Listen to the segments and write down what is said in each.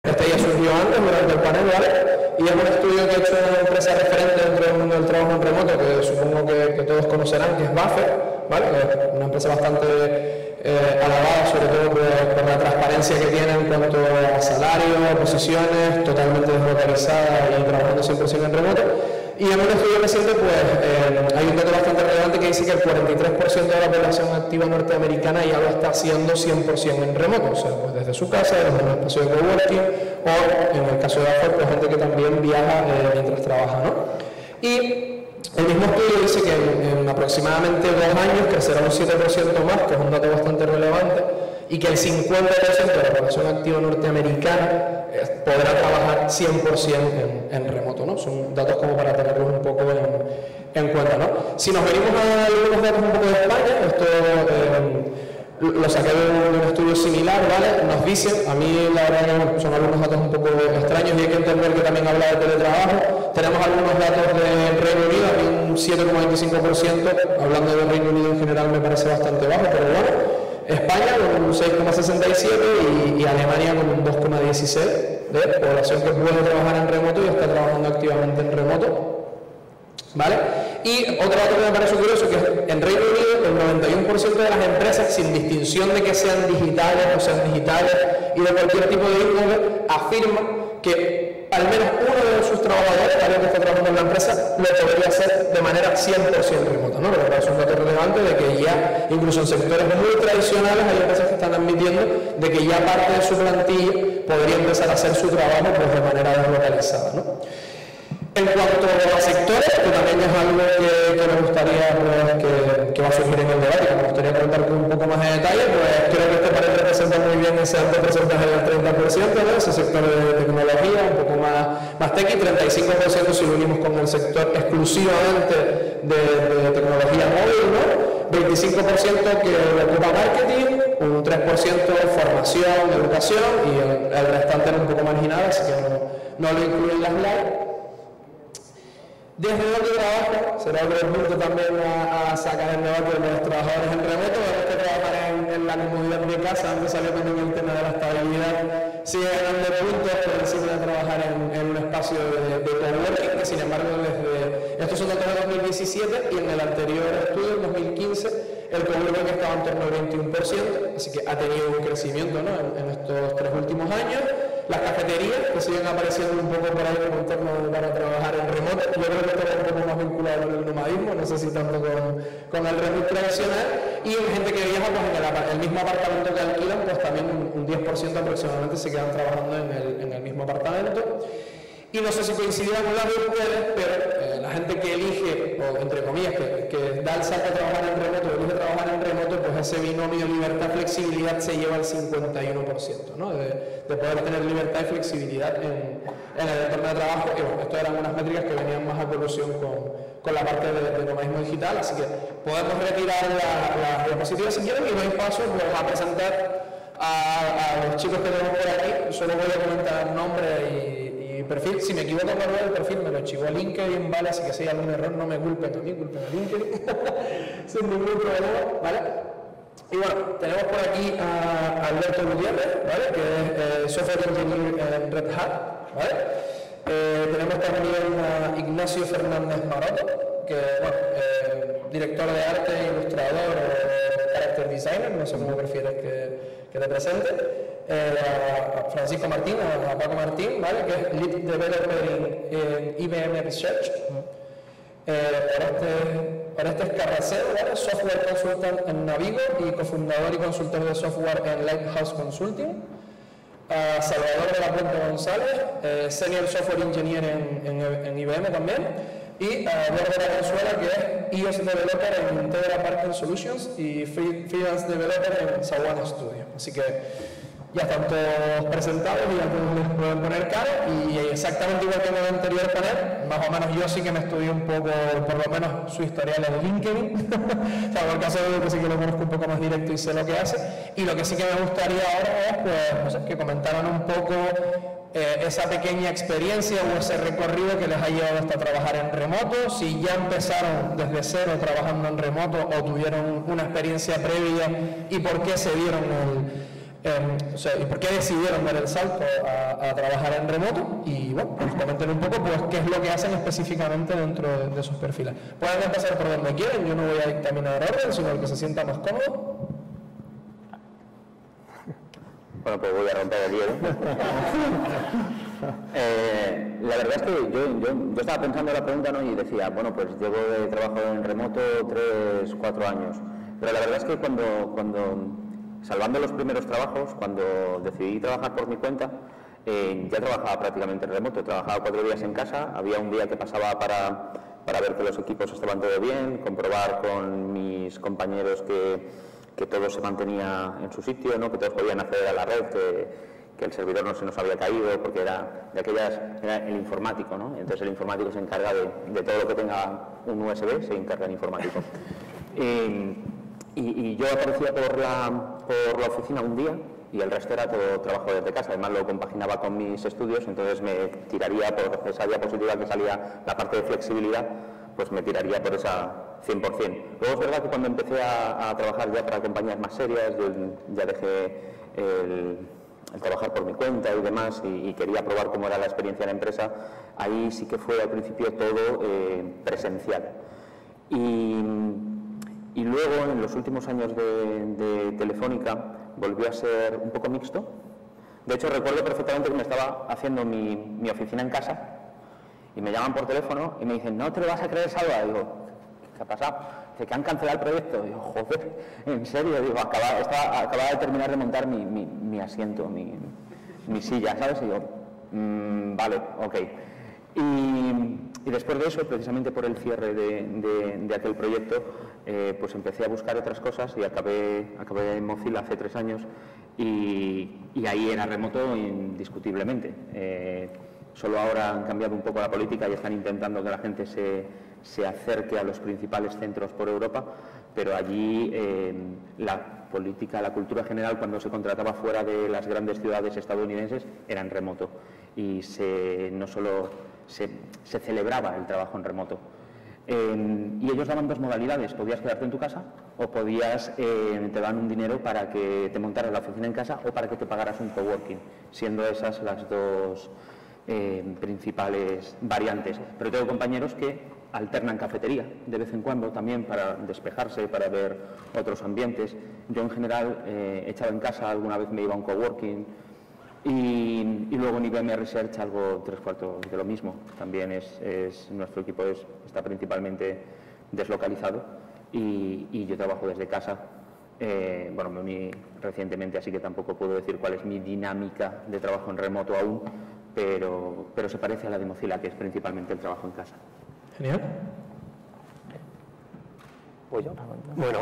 Este ya surgió antes, durante el panel, ¿vale? Y es un estudio que ha hecho una empresa referente dentro del mundo del trabajo en remoto, que supongo que todos conocerán, que es Buffer, ¿vale? Una empresa bastante alabada, sobre todo por la transparencia que tiene en cuanto a salario, posiciones, totalmente deslocalizada y trabajando 100% en remoto. Y en un estudio reciente, pues, hay un dato bastante relevante que dice que el 43% de la población activa norteamericana ya lo está haciendo 100% en remoto, o sea, pues desde su casa, desde un espacio de coworking, o en el caso de Buffer, pues gente que también viaja mientras trabaja, ¿no? Y el mismo estudio dice que en aproximadamente 2 años crecerá un 7% más, que es un dato bastante relevante, y que el 50% de la población activa norteamericana podrá trabajar 100% en remoto, ¿no? Son datos como para tenerlos un poco en cuenta, ¿no? Si nos venimos a algunos datos un poco de España, esto lo saqué de un estudio similar, ¿vale? Nos dicen, a mí la verdad que son algunos datos un poco extraños y hay que entender que también habla de teletrabajo. Tenemos algunos datos del Reino Unido, hay un 7,25%, hablando del Reino Unido en general me parece bastante bajo, pero bueno. España con un 6,67 y Alemania con un 2,16 de población que puede trabajar en remoto y está trabajando activamente en remoto, ¿vale? Y otro dato que me parece curioso, que en Reino Unido el 91% de las empresas, sin distinción de que sean digitales o sean digitales y de cualquier tipo de e-commerce, afirman que al menos uno de sus trabajadores, alguien que está trabajando en la empresa, lo podría hacer de manera 100% remota, ¿no? Pero es un dato relevante de que ya, incluso en sectores muy tradicionales, hay empresas que están admitiendo de que ya parte de su plantilla podría empezar a hacer su trabajo pues, de manera deslocalizada, ¿no? En cuanto a sectores, que también es algo que me gustaría, pues, que va a surgir en el debate, que me gustaría comentar con un poco más de detalle, pues creo que este panel representa muy bien ese alto porcentaje del 30%, ¿no? Ese sector de tecnología, un poco más tech, y 35% si lo unimos con el sector exclusivamente de tecnología móvil, ¿no? 25% que ocupa marketing, un 3% formación, educación, y el restante es un poco marginal, así que no lo incluyo en las slides. Desde donde trabajo, será otro punto también a sacar el debate de los trabajadores en remoto, vemos que trabajar en la comodidad de casa, antes salió también el tema de la estabilidad, sigue ganando puntos por encima de trabajar en un espacio de coworking, que sin embargo estos son datos de 2017 y en el anterior estudio, en 2015, el coworking estaba en torno al 21%, así que ha tenido un crecimiento, ¿no? en estos 3 últimos años. Las cafeterías, que siguen apareciendo un poco por ahí como entorno para trabajar en remoto, yo creo que esto va un poco más vinculado con el nomadismo, no sé si tanto con el remoto tradicional, y gente que viaja pues, en el mismo apartamento que alquilan, pues también un 10% aproximadamente se quedan trabajando en el mismo apartamento. Y no sé si coincidirán con las de ustedes, pero la gente que elige, o entre comillas, que da el salto a trabajar en remoto, elige trabajar en remoto, pues ese binomio libertad-flexibilidad se lleva al 51%, ¿no? De poder tener libertad y flexibilidad en el entorno de trabajo. Y bueno, esto eran unas métricas que venían más a colación con la parte de nomadismo digital, así que podemos retirar las diapositivas si quieren y doy paso pues, a presentar a los chicos que tenemos por aquí. Solo voy a comentar nombre y perfil. Si me equivoco con el perfil, me lo chivo a LinkedIn, ¿vale? Así que si hay algún error, no me culpen a mí, culpen a LinkedIn. Sin ningún problema, ¿vale? Y bueno, tenemos por aquí a Alberto Gutiérrez, ¿vale? Que es software engineer en Red Hat, ¿vale? Tenemos también a Ignacio Fernández Maroto, que bueno, director de arte, ilustrador o character designer, no sé cómo prefieres que te presente. A Francisco Martín, a Paco Martín, ¿vale? Que es Lead Developer en IBM Research. Orestes Carracero, ¿vale? Software Consultant en Navigo y cofundador y consultor de software en Lighthouse Consulting. Salvador de la Puente González, Senior Software Engineer en IBM también. Y Eduardo Valenzuela, que es iOS Developer en Integra Parking Solutions y Freelance Developer en Sawana Studio. Así que ya están todos presentados y ya todos les pueden poner cara, y exactamente igual que en el anterior panel, más o menos yo sí que me estudié un poco, por lo menos su historial en LinkedIn, o sea, por el caso de que sí que lo conozco un poco más directo y sé lo que hace, y lo que sí que me gustaría ahora es pues, no sé, que comentaran un poco esa pequeña experiencia o ese recorrido que les ha llevado hasta trabajar en remoto, si ya empezaron desde cero trabajando en remoto o tuvieron una experiencia previa y por qué se dieron O sea, ¿y por qué decidieron dar el salto a trabajar en remoto? Y bueno, pues comenten un poco pues, qué es lo que hacen específicamente dentro de sus perfiles. Pueden empezar por donde quieran, yo no voy a dictaminar orden, sino el que se sienta más cómodo. Bueno, pues voy a romper el hielo. La verdad es que yo estaba pensando en la pregunta, ¿no? Y decía, bueno, pues llevo de trabajo en remoto 3, 4 años. Pero la verdad es que salvando los primeros trabajos, cuando decidí trabajar por mi cuenta, ya trabajaba prácticamente en remoto. Trabajaba 4 días en casa, había un día que pasaba para ver que los equipos estaban todo bien, comprobar con mis compañeros que todo se mantenía en su sitio, ¿no? Que todos podían acceder a la red, que el servidor no se nos había caído, porque era el informático, ¿no? Entonces el informático se encarga de todo lo que tenga un USB, se encarga el informático. Y yo aparecía por la oficina un día y el resto era todo trabajo desde casa. Además lo compaginaba con mis estudios, entonces me tiraría por esa diapositiva que salía la parte de flexibilidad, pues me tiraría por esa 100%. Luego es verdad que cuando empecé a trabajar ya para compañías más serias, yo ya dejé el trabajar por mi cuenta y demás, y quería probar cómo era la experiencia en la empresa. Ahí sí que fue al principio todo presencial. Y luego, en los últimos años de Telefónica, volvió a ser un poco mixto. De hecho, recuerdo perfectamente que me estaba haciendo mi oficina en casa y me llaman por teléfono y me dicen, no te lo vas a creer, Salva. Digo, ¿qué ha pasado? Dice, que han cancelado el proyecto. Digo, joder, ¿en serio? Digo, acababa de terminar de montar mi asiento, mi silla, ¿sabes? Y digo, vale, ok. Y después de eso, precisamente por el cierre de aquel proyecto, pues empecé a buscar otras cosas y acabé en Mozilla hace 3 años y ahí era remoto indiscutiblemente. Solo ahora han cambiado un poco la política y están intentando que la gente se acerque a los principales centros por Europa, pero allí la política, la cultura general, cuando se contrataba fuera de las grandes ciudades estadounidenses, era en remoto y no solo se celebraba el trabajo en remoto. Y ellos daban 2 modalidades, podías quedarte en tu casa o te dan un dinero para que te montaras la oficina en casa o para que te pagaras un coworking, siendo esas las 2 principales variantes. Pero tengo compañeros que alternan cafetería de vez en cuando también para despejarse, para ver otros ambientes. Yo en general he echado en casa, alguna vez me iba a un coworking. Y luego en IBM Research algo 3/4 de lo mismo. También nuestro equipo está principalmente deslocalizado y yo trabajo desde casa. Bueno, me uní recientemente, así que tampoco puedo decir cuál es mi dinámica de trabajo en remoto aún, pero se parece a la de Mozilla, que es principalmente el trabajo en casa. Genial. ¿Voy yo? Bueno,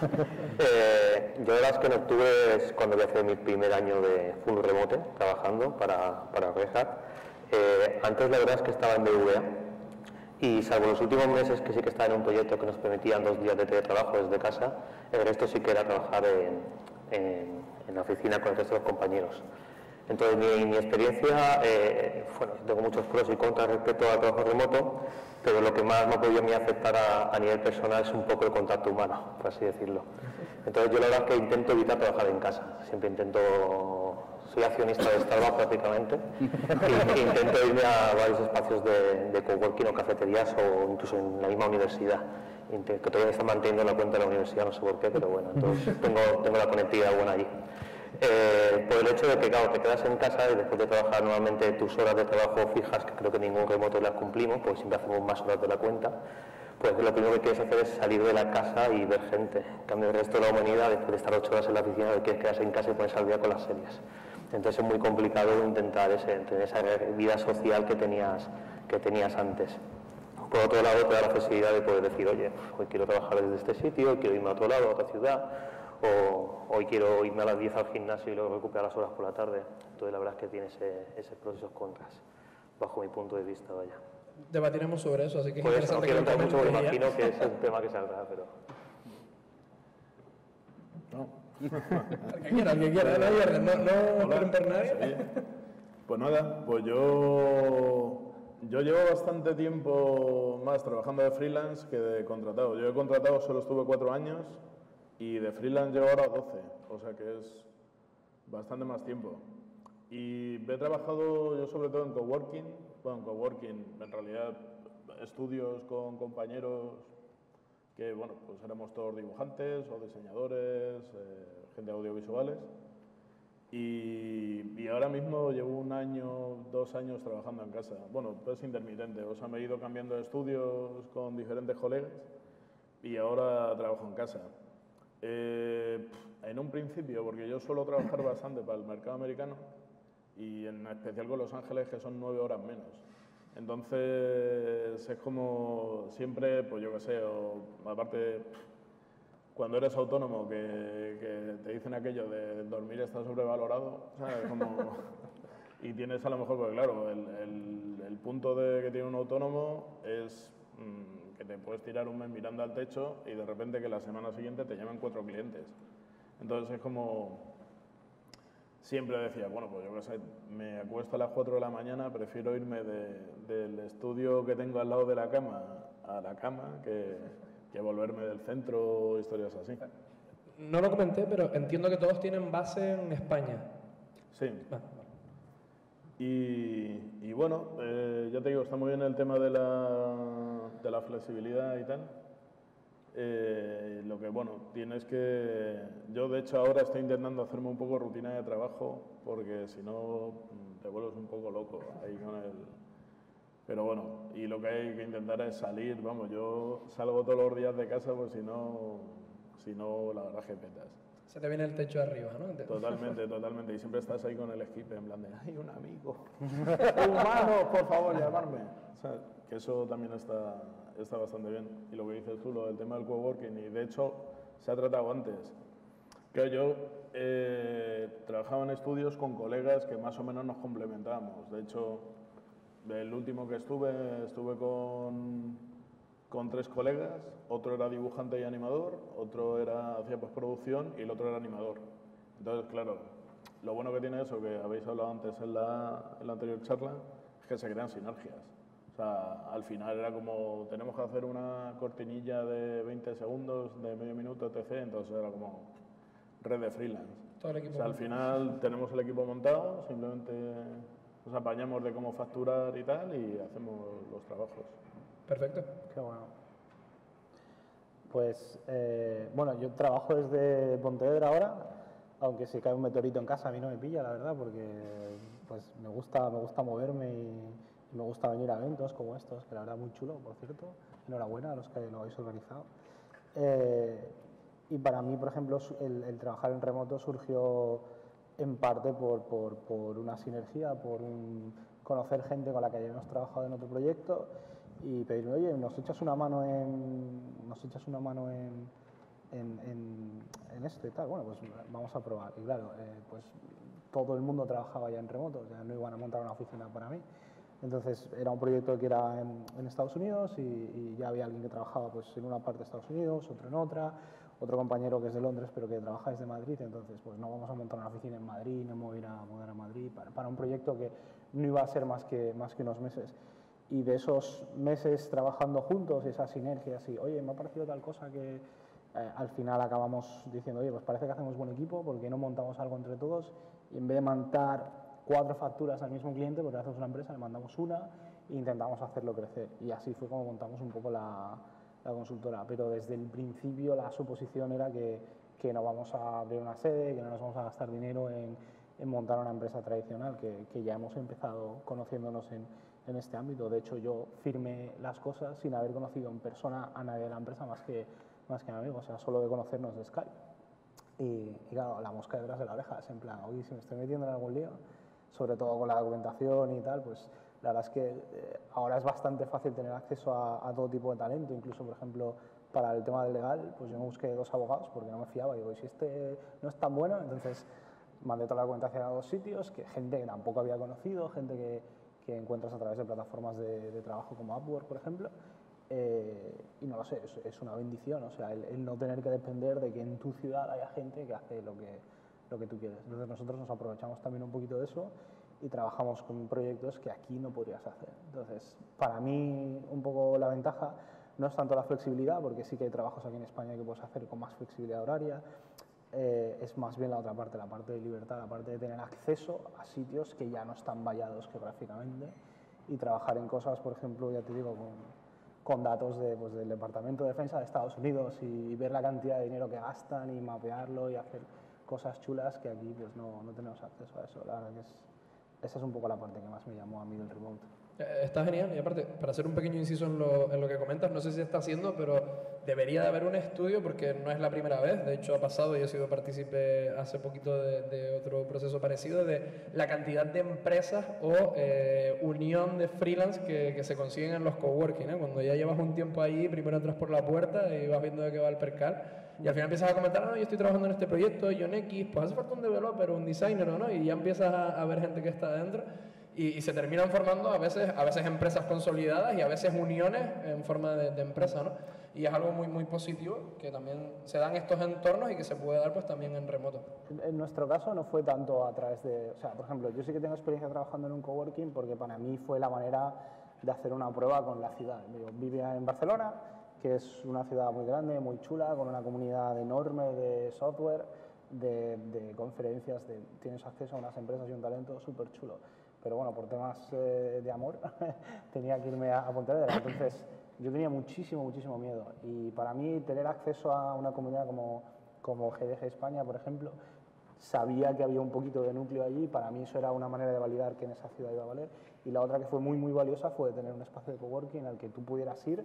yo la verdad es que en octubre es cuando voy a hacer mi primer año de full remote, trabajando para Red Hat. Antes la verdad es que estaba en BVA y salvo los últimos meses que sí que estaba en un proyecto que nos permitían 2 días de teletrabajo desde casa, el resto sí que era trabajar en la oficina con el resto de los compañeros. Entonces mi experiencia, bueno, tengo muchos pros y contras respecto al trabajo remoto, pero lo que más me ha podido a mí afectar a nivel personal es un poco el contacto humano, por así decirlo. Entonces yo la verdad es que intento evitar trabajar en casa, siempre soy accionista de Starbucks prácticamente, e intento irme a varios espacios de coworking o cafeterías o incluso en la misma universidad, que todavía está manteniendo la cuenta de la universidad, no sé por qué, pero bueno, entonces tengo la conectividad buena allí. Por el hecho de que, claro, te quedas en casa y después de trabajar nuevamente tus horas de trabajo fijas, que creo que ningún remoto las cumplimos, pues siempre hacemos más horas de la cuenta, pues lo primero que quieres hacer es salir de la casa y ver gente. En cambio, el resto de la humanidad, después de estar 8 horas en la oficina, quieres quedarse en casa y ponerse al día con las series. Entonces es muy complicado intentar tener esa vida social que tenías antes. Por otro lado, te da la flexibilidad de poder decir, oye, hoy quiero trabajar desde este sitio, quiero irme a otro lado, a otra ciudad, o hoy quiero irme a las 10 al gimnasio y luego recuperar las horas por la tarde. Entonces la verdad es que tiene ese pros y esos contras, bajo mi punto de vista, vaya. Debatiremos sobre eso, así que es pues interesante. No quiero entrar mucho, porque imagino que es un tema que saldrá, pero... El que quiera, no esperen por nadie. Pues nada, pues yo llevo bastante tiempo más trabajando de freelance que de contratado. Yo de contratado solo estuve 4 años y de freelance llevo ahora 12, o sea que es bastante más tiempo. Y he trabajado yo sobre todo en coworking, bueno, en coworking, en realidad estudios con compañeros que, bueno, pues éramos todos dibujantes o diseñadores, gente de audiovisuales. Y ahora mismo llevo 1 año, 2 años trabajando en casa. Bueno, pues intermitente, o sea, me he ido cambiando de estudios con diferentes colegas y ahora trabajo en casa. En un principio, porque yo suelo trabajar bastante para el mercado americano y en especial con Los Ángeles, que son 9 horas menos. Entonces es como siempre, pues yo qué sé, o aparte cuando eres autónomo que te dicen aquello de dormir está sobrevalorado, ¿sabes? Como, y tienes a lo mejor, pues claro, el punto de que tiene un autónomo es que te puedes tirar un mes mirando al techo y de repente que la semana siguiente te llaman 4 clientes. Entonces es como... Siempre decía, bueno, pues yo qué sé, me acuesto a las 4 de la mañana, prefiero irme del estudio que tengo al lado de la cama a la cama que volverme del centro o historias así. No lo comenté, pero entiendo que todos tienen base en España. Sí. Y bueno, ya te digo, está muy bien el tema de la flexibilidad y tal. Lo que, bueno, tienes que... Yo, de hecho, ahora estoy intentando hacerme un poco rutina de trabajo porque si no te vuelves un poco loco ahí con el... Pero bueno, y lo que hay que intentar es salir, vamos, yo salgo todos los días de casa pues si no la verdad es que petas. Se te viene el techo arriba, ¿no? Totalmente, totalmente. Y siempre estás ahí con el esquipe en plan de, ¡ay, un amigo! ¡Humano, por favor, llamarme! O sea, que eso también está bastante bien. Y lo que dices tú, lo del tema del coworking, y de hecho se ha tratado antes. Que yo trabajaba en estudios con colegas que más o menos nos complementábamos. De hecho, el último que estuve con 3 colegas, otro era dibujante y animador, otro hacía postproducción y el otro era animador. Entonces, claro, lo bueno que tiene eso, que habéis hablado antes en la anterior charla, es que se crean sinergias. O sea, al final era como, tenemos que hacer una cortinilla de 20 segundos, de medio minuto, etc. Entonces era como red de freelance. Todo el equipo. O sea, al final tenemos el equipo montado, simplemente nos apañamos de cómo facturar y tal y hacemos los trabajos. Perfecto. Qué bueno. Pues, bueno, yo trabajo desde Pontevedra ahora, aunque si cae un meteorito en casa a mí no me pilla, la verdad, porque pues me gusta moverme y me gusta venir a eventos como estos, que la verdad muy chulo, por cierto. Enhorabuena a los que lo habéis organizado. Y para mí, por ejemplo, el trabajar en remoto surgió en parte por una sinergia, por conocer gente con la que hayamos trabajado en otro proyecto y pedirme, oye, ¿nos echas una mano en esto y tal? Bueno, pues vamos a probar. Y claro, pues todo el mundo trabajaba ya en remoto, ya no iban a montar una oficina para mí. Entonces era un proyecto que era en Estados Unidos y ya había alguien que trabajaba pues, en una parte de Estados Unidos, otro en otra, otro compañero que es de Londres pero que trabaja desde Madrid, entonces pues no vamos a montar una oficina en Madrid, no me voy a ir a mudar a Madrid para un proyecto que no iba a ser más que unos meses. Y de esos meses trabajando juntos, esas sinergias y, oye, me ha parecido tal cosa que al final acabamos diciendo, oye, pues parece que hacemos buen equipo, ¿por qué no montamos algo entre todos? Y en vez de montar 4 facturas al mismo cliente, porque hacemos una empresa, le mandamos una e intentamos hacerlo crecer. Y así fue como montamos un poco la consultora. Pero desde el principio la suposición era que no vamos a abrir una sede, que no nos vamos a gastar dinero en montar una empresa tradicional, que ya hemos empezado conociéndonos en este ámbito. De hecho, yo firmé las cosas sin haber conocido en persona a nadie de la empresa más que a mi amigo, o sea, solo de conocernos de Skype. Y claro, la mosca detrás de la oreja, es en plan, oye, si me estoy metiendo en algún lío, sobre todo con la documentación y tal, pues la verdad es que ahora es bastante fácil tener acceso a todo tipo de talento, incluso, por ejemplo, para el tema del legal, pues yo me busqué 2 abogados porque no me fiaba, digo, y si este no es tan bueno, entonces mandé toda la documentación a 2 sitios, gente que tampoco había conocido, gente que encuentras a través de plataformas de trabajo como Upwork, por ejemplo, y no lo sé, es una bendición, o sea, el no tener que depender de que en tu ciudad haya gente que hace lo que tú quieres. Entonces nosotros nos aprovechamos también un poquito de eso y trabajamos con proyectos que aquí no podrías hacer. Entonces, para mí un poco la ventaja no es tanto la flexibilidad, porque sí que hay trabajos aquí en España que puedes hacer con más flexibilidad horaria, es más bien la otra parte, la parte de libertad, la parte de tener acceso a sitios que ya no están vallados geográficamente y trabajar en cosas, por ejemplo, ya te digo, con datos pues, del Departamento de Defensa de Estados Unidos y ver la cantidad de dinero que gastan y mapearlo y hacer cosas chulas que aquí pues, no tenemos acceso a eso. La verdad que esa es un poco la parte que más me llamó a mí del remote. Está genial, y aparte, para hacer un pequeño inciso en lo que comentas, no sé si se está haciendo, pero debería de haber un estudio, porque no es la primera vez, de hecho ha pasado, y he sido partícipe hace poquito de otro proceso parecido, de la cantidad de empresas o unión de freelance que se consiguen en los coworking, ¿eh? Cuando ya llevas un tiempo ahí, primero entras por la puerta y vas viendo de qué va el percal, y al final empiezas a comentar, no, yo estoy trabajando en este proyecto, John X, pues hace falta un developer o un designer, ¿no? Y ya empiezas a ver gente que está adentro. Y se terminan formando a veces empresas consolidadas y a veces uniones en forma de empresa, ¿no? Y es algo muy, muy positivo que también se dan estos entornos y que se puede dar pues también en remoto. En nuestro caso no fue tanto a través de... O sea, por ejemplo, yo sí que tengo experiencia trabajando en un coworking porque para mí fue la manera de hacer una prueba con la ciudad. Yo vivía en Barcelona, que es una ciudad muy grande, muy chula, con una comunidad enorme de software, de conferencias, tienes acceso a unas empresas y un talento súper chulo. Pero bueno, por temas de amor tenía que irme a Pontevedra. Entonces yo tenía muchísimo miedo. Y para mí tener acceso a una comunidad como GDG España, por ejemplo, sabía que había un poquito de núcleo allí. Para mí eso era una manera de validar que en esa ciudad iba a valer. Y la otra que fue muy valiosa fue tener un espacio de coworking al que tú pudieras ir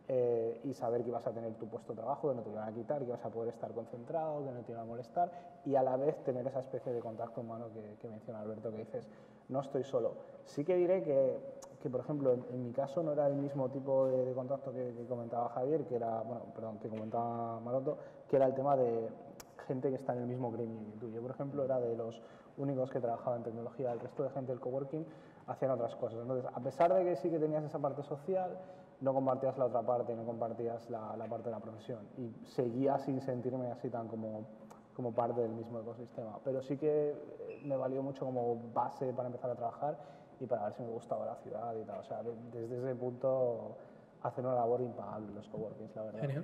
y saber que ibas a tener tu puesto de trabajo, que no te lo iban a quitar, que ibas a poder estar concentrado, que no te iban a molestar, y a la vez tener esa especie de contacto humano que menciona Alberto, que dices, no estoy solo. Sí que diré que por ejemplo, en mi caso no era el mismo tipo de contacto que comentaba Javier, que comentaba Maroto, que era el tema de gente que está en el mismo gremio que tú. Yo, por ejemplo, era de los únicos que trabajaba en tecnología, el resto de gente del coworking hacían otras cosas. Entonces, a pesar de que sí que tenías esa parte social, no compartías la otra parte, no compartías la parte de la profesión y seguía sin sentirme así tan como parte del mismo ecosistema, pero sí que me valió mucho como base para empezar a trabajar y para ver si me gustaba la ciudad y tal. O sea, desde ese punto hacen una labor impagable los coworkings, la verdad. Genial.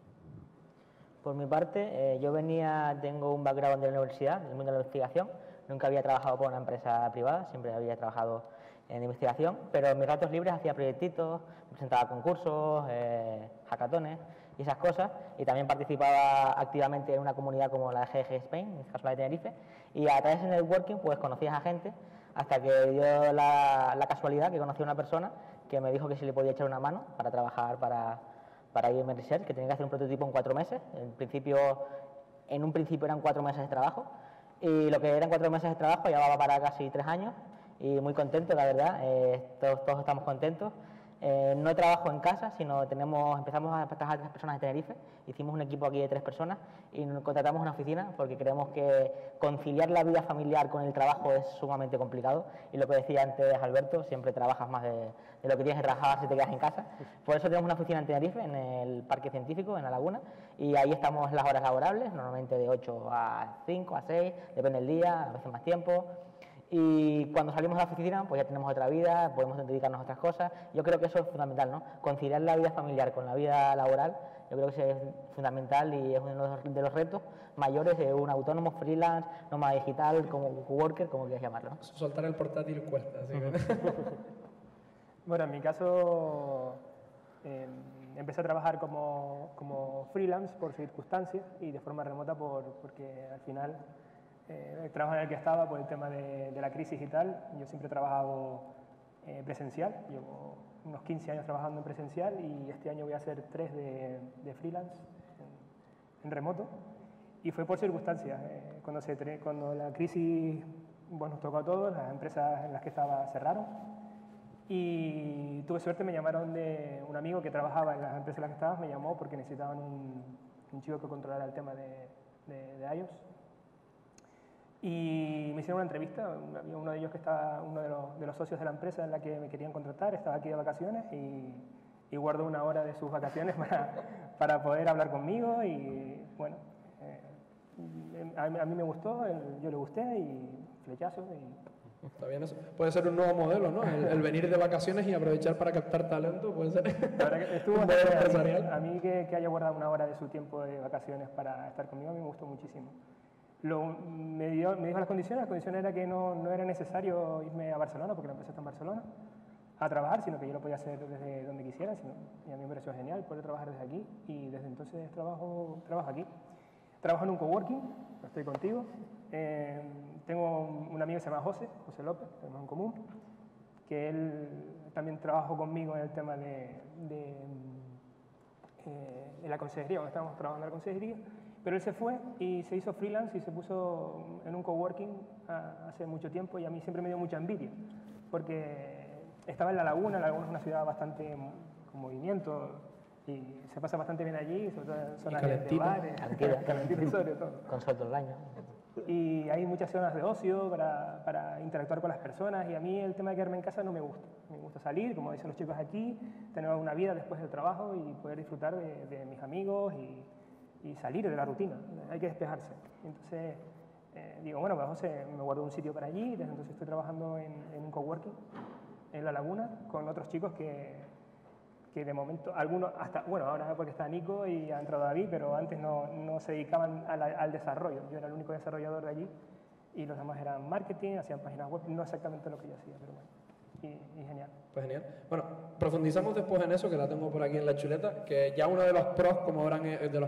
Por mi parte, tengo un background de la universidad, del mundo de la investigación. Nunca había trabajado por una empresa privada, siempre había trabajado en investigación, pero en mis ratos libres hacía proyectitos, presentaba concursos, hackatones y esas cosas, y también participaba activamente en una comunidad como la de GDG Spain, en este caso la de Tenerife, y a través del networking pues conocías a gente, hasta que dio la casualidad que conocí a una persona que me dijo que si le podía echar una mano para trabajar para IBM Research, que tenía que hacer un prototipo en 4 meses, en un principio eran 4 meses de trabajo, y lo que eran 4 meses de trabajo ya va para casi 3 años, y muy contento, la verdad, todos estamos contentos. No trabajo en casa, sino empezamos a trabajar 3 personas en Tenerife, hicimos un equipo aquí de 3 personas y contratamos una oficina porque creemos que conciliar la vida familiar con el trabajo es sumamente complicado, y lo que decía antes Alberto, siempre trabajas más de lo que tienes que trabajar si te quedas en casa. Por eso tenemos una oficina en Tenerife, en el Parque Científico, en La Laguna, y ahí estamos las horas laborables, normalmente de 8 a 5, a 6, depende del día, a veces más tiempo. Y cuando salimos de la oficina, pues ya tenemos otra vida, podemos dedicarnos a otras cosas. Yo creo que eso es fundamental, ¿no? Conciliar la vida familiar con la vida laboral, yo creo que eso es fundamental y es uno de los retos mayores de un autónomo, freelance, nómada digital, como worker, como quieras llamarlo, ¿no? Soltar el portátil cuesta, así que... Bueno, en mi caso empecé a trabajar como freelance por circunstancias y de forma remota porque al final el trabajo en el que estaba por el tema de la crisis y tal, yo siempre he trabajado presencial, llevo unos 15 años trabajando en presencial y este año voy a hacer 3 de freelance en remoto, y fue por circunstancias. Cuando la crisis nos tocó a todos, las empresas en las que estaba cerraron, y tuve suerte, me llamaron de un amigo que trabajaba en las empresas en las que estaba, me llamó porque necesitaban un chico que controlara el tema de iOS. Y me hicieron una entrevista, había uno de ellos que estaba, uno de los socios de la empresa en la que me querían contratar, estaba aquí de vacaciones y guardó 1 hora de sus vacaciones para poder hablar conmigo, y bueno, a mí me gustó, yo le gusté y flechazo. Está bien eso. Puede ser un nuevo modelo, ¿no? El venir de vacaciones y aprovechar para captar talento puede ser La verdad que estuvo un modelo bastante empresarial. a mí que haya guardado una hora de su tiempo de vacaciones para estar conmigo, a mí me gustó muchísimo. Me dijo las condiciones era que no era necesario irme a Barcelona, porque la empresa está en Barcelona, a trabajar, sino que yo lo podía hacer desde donde quisiera, y a mí me pareció genial poder trabajar desde aquí, y desde entonces trabajo aquí. Trabajo en un coworking, estoy contigo. Tengo un amigo que se llama José López, tenemos en común, que él también trabajó conmigo en el tema de la consejería, cuando estábamos trabajando en la consejería, pero él se fue y se hizo freelance y se puso en un coworking hace mucho tiempo, y a mí siempre me dio mucha envidia, porque estaba en La Laguna es una ciudad bastante con movimiento, y se pasa bastante bien allí, sobre todo en zonas de bares, calentito sobre todo. Con sol todo el año. Y hay muchas zonas de ocio para interactuar con las personas, y a mí el tema de quedarme en casa no me gusta. Me gusta salir, como dicen los chicos aquí, tener una vida después del trabajo y poder disfrutar de mis amigos y salir de la rutina. Hay que despejarse. Entonces, digo, bueno, pues José me guardó un sitio para allí, desde entonces estoy trabajando en un coworking en La Laguna con otros chicos que de momento, algunos, ahora porque está Nico y ha entrado David, pero antes no se dedicaban al desarrollo. Yo era el único desarrollador de allí, y los demás eran marketing, hacían páginas web, no exactamente lo que yo hacía, pero bueno, y genial. Pues genial. Bueno, profundizamos después en eso, que la tengo por aquí en la chuleta, que ya uno de los pros, como verán,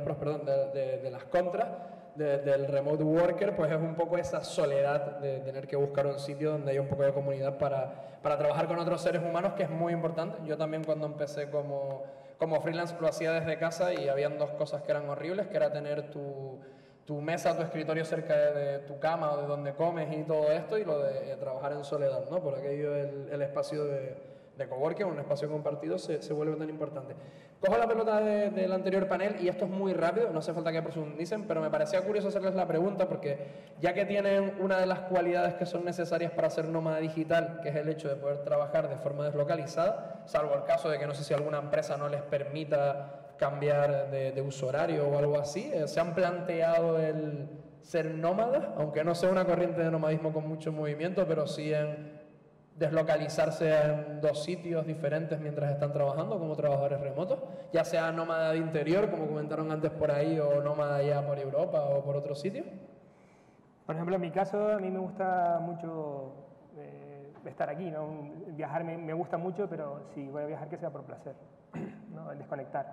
de las contras del remote worker, pues es un poco esa soledad de tener que buscar un sitio donde haya un poco de comunidad para trabajar con otros seres humanos, que es muy importante. Yo también, cuando empecé como freelance, lo hacía desde casa, y habían dos cosas que eran horribles, que era tener tu mesa, tu escritorio cerca de tu cama o de donde comes y todo esto, y lo de trabajar en soledad, ¿no? Por aquello el espacio de coworking, un espacio compartido, se vuelve tan importante. Cojo la pelota del anterior panel, y esto es muy rápido, no hace falta que profundicen, pero me parecía curioso hacerles la pregunta, porque ya que tienen una de las cualidades que son necesarias para ser nómada digital, que es el hecho de poder trabajar de forma deslocalizada, salvo el caso de que no sé si alguna empresa no les permita cambiar de uso horario o algo así, ¿se han planteado el ser nómadas, aunque no sea una corriente de nomadismo con mucho movimiento, pero sí en deslocalizarse en dos sitios diferentes mientras están trabajando como trabajadores remotos, ya sea nómada de interior, como comentaron antes por ahí, o nómada ya por Europa o por otros sitios? Por ejemplo, en mi caso, a mí me gusta mucho estar aquí, ¿no? Viajar me gusta mucho, pero si voy a viajar, que sea por placer, ¿no? El desconectar.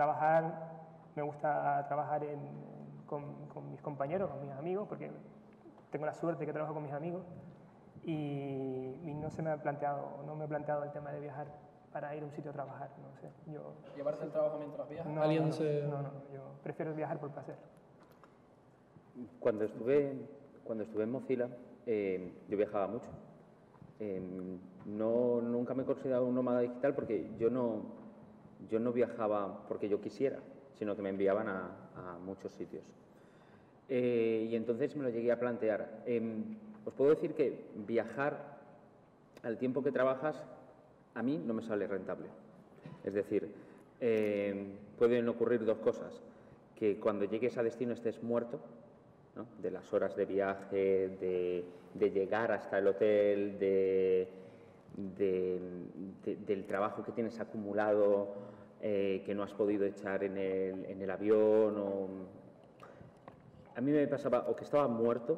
Me gusta trabajar con mis compañeros, con mis amigos, porque tengo la suerte que trabajo con mis amigos, y no me he planteado el tema de viajar para ir a un sitio a trabajar, no sé. ¿Llevarte el trabajo mientras viajas? No, yo prefiero viajar por placer. Cuando estuve en Mozilla, yo viajaba mucho. Nunca me he considerado un nómada digital, porque yo no viajaba porque yo quisiera, sino que me enviaban a muchos sitios. Y entonces me lo llegué a plantear. Os puedo decir que viajar al tiempo que trabajas a mí no me sale rentable. Es decir, pueden ocurrir dos cosas: que cuando llegues a destino estés muerto, ¿no?, de las horas de viaje, de llegar hasta el hotel, del trabajo que tienes acumulado, que no has podido echar en el avión. A mí me pasaba o que estaba muerto,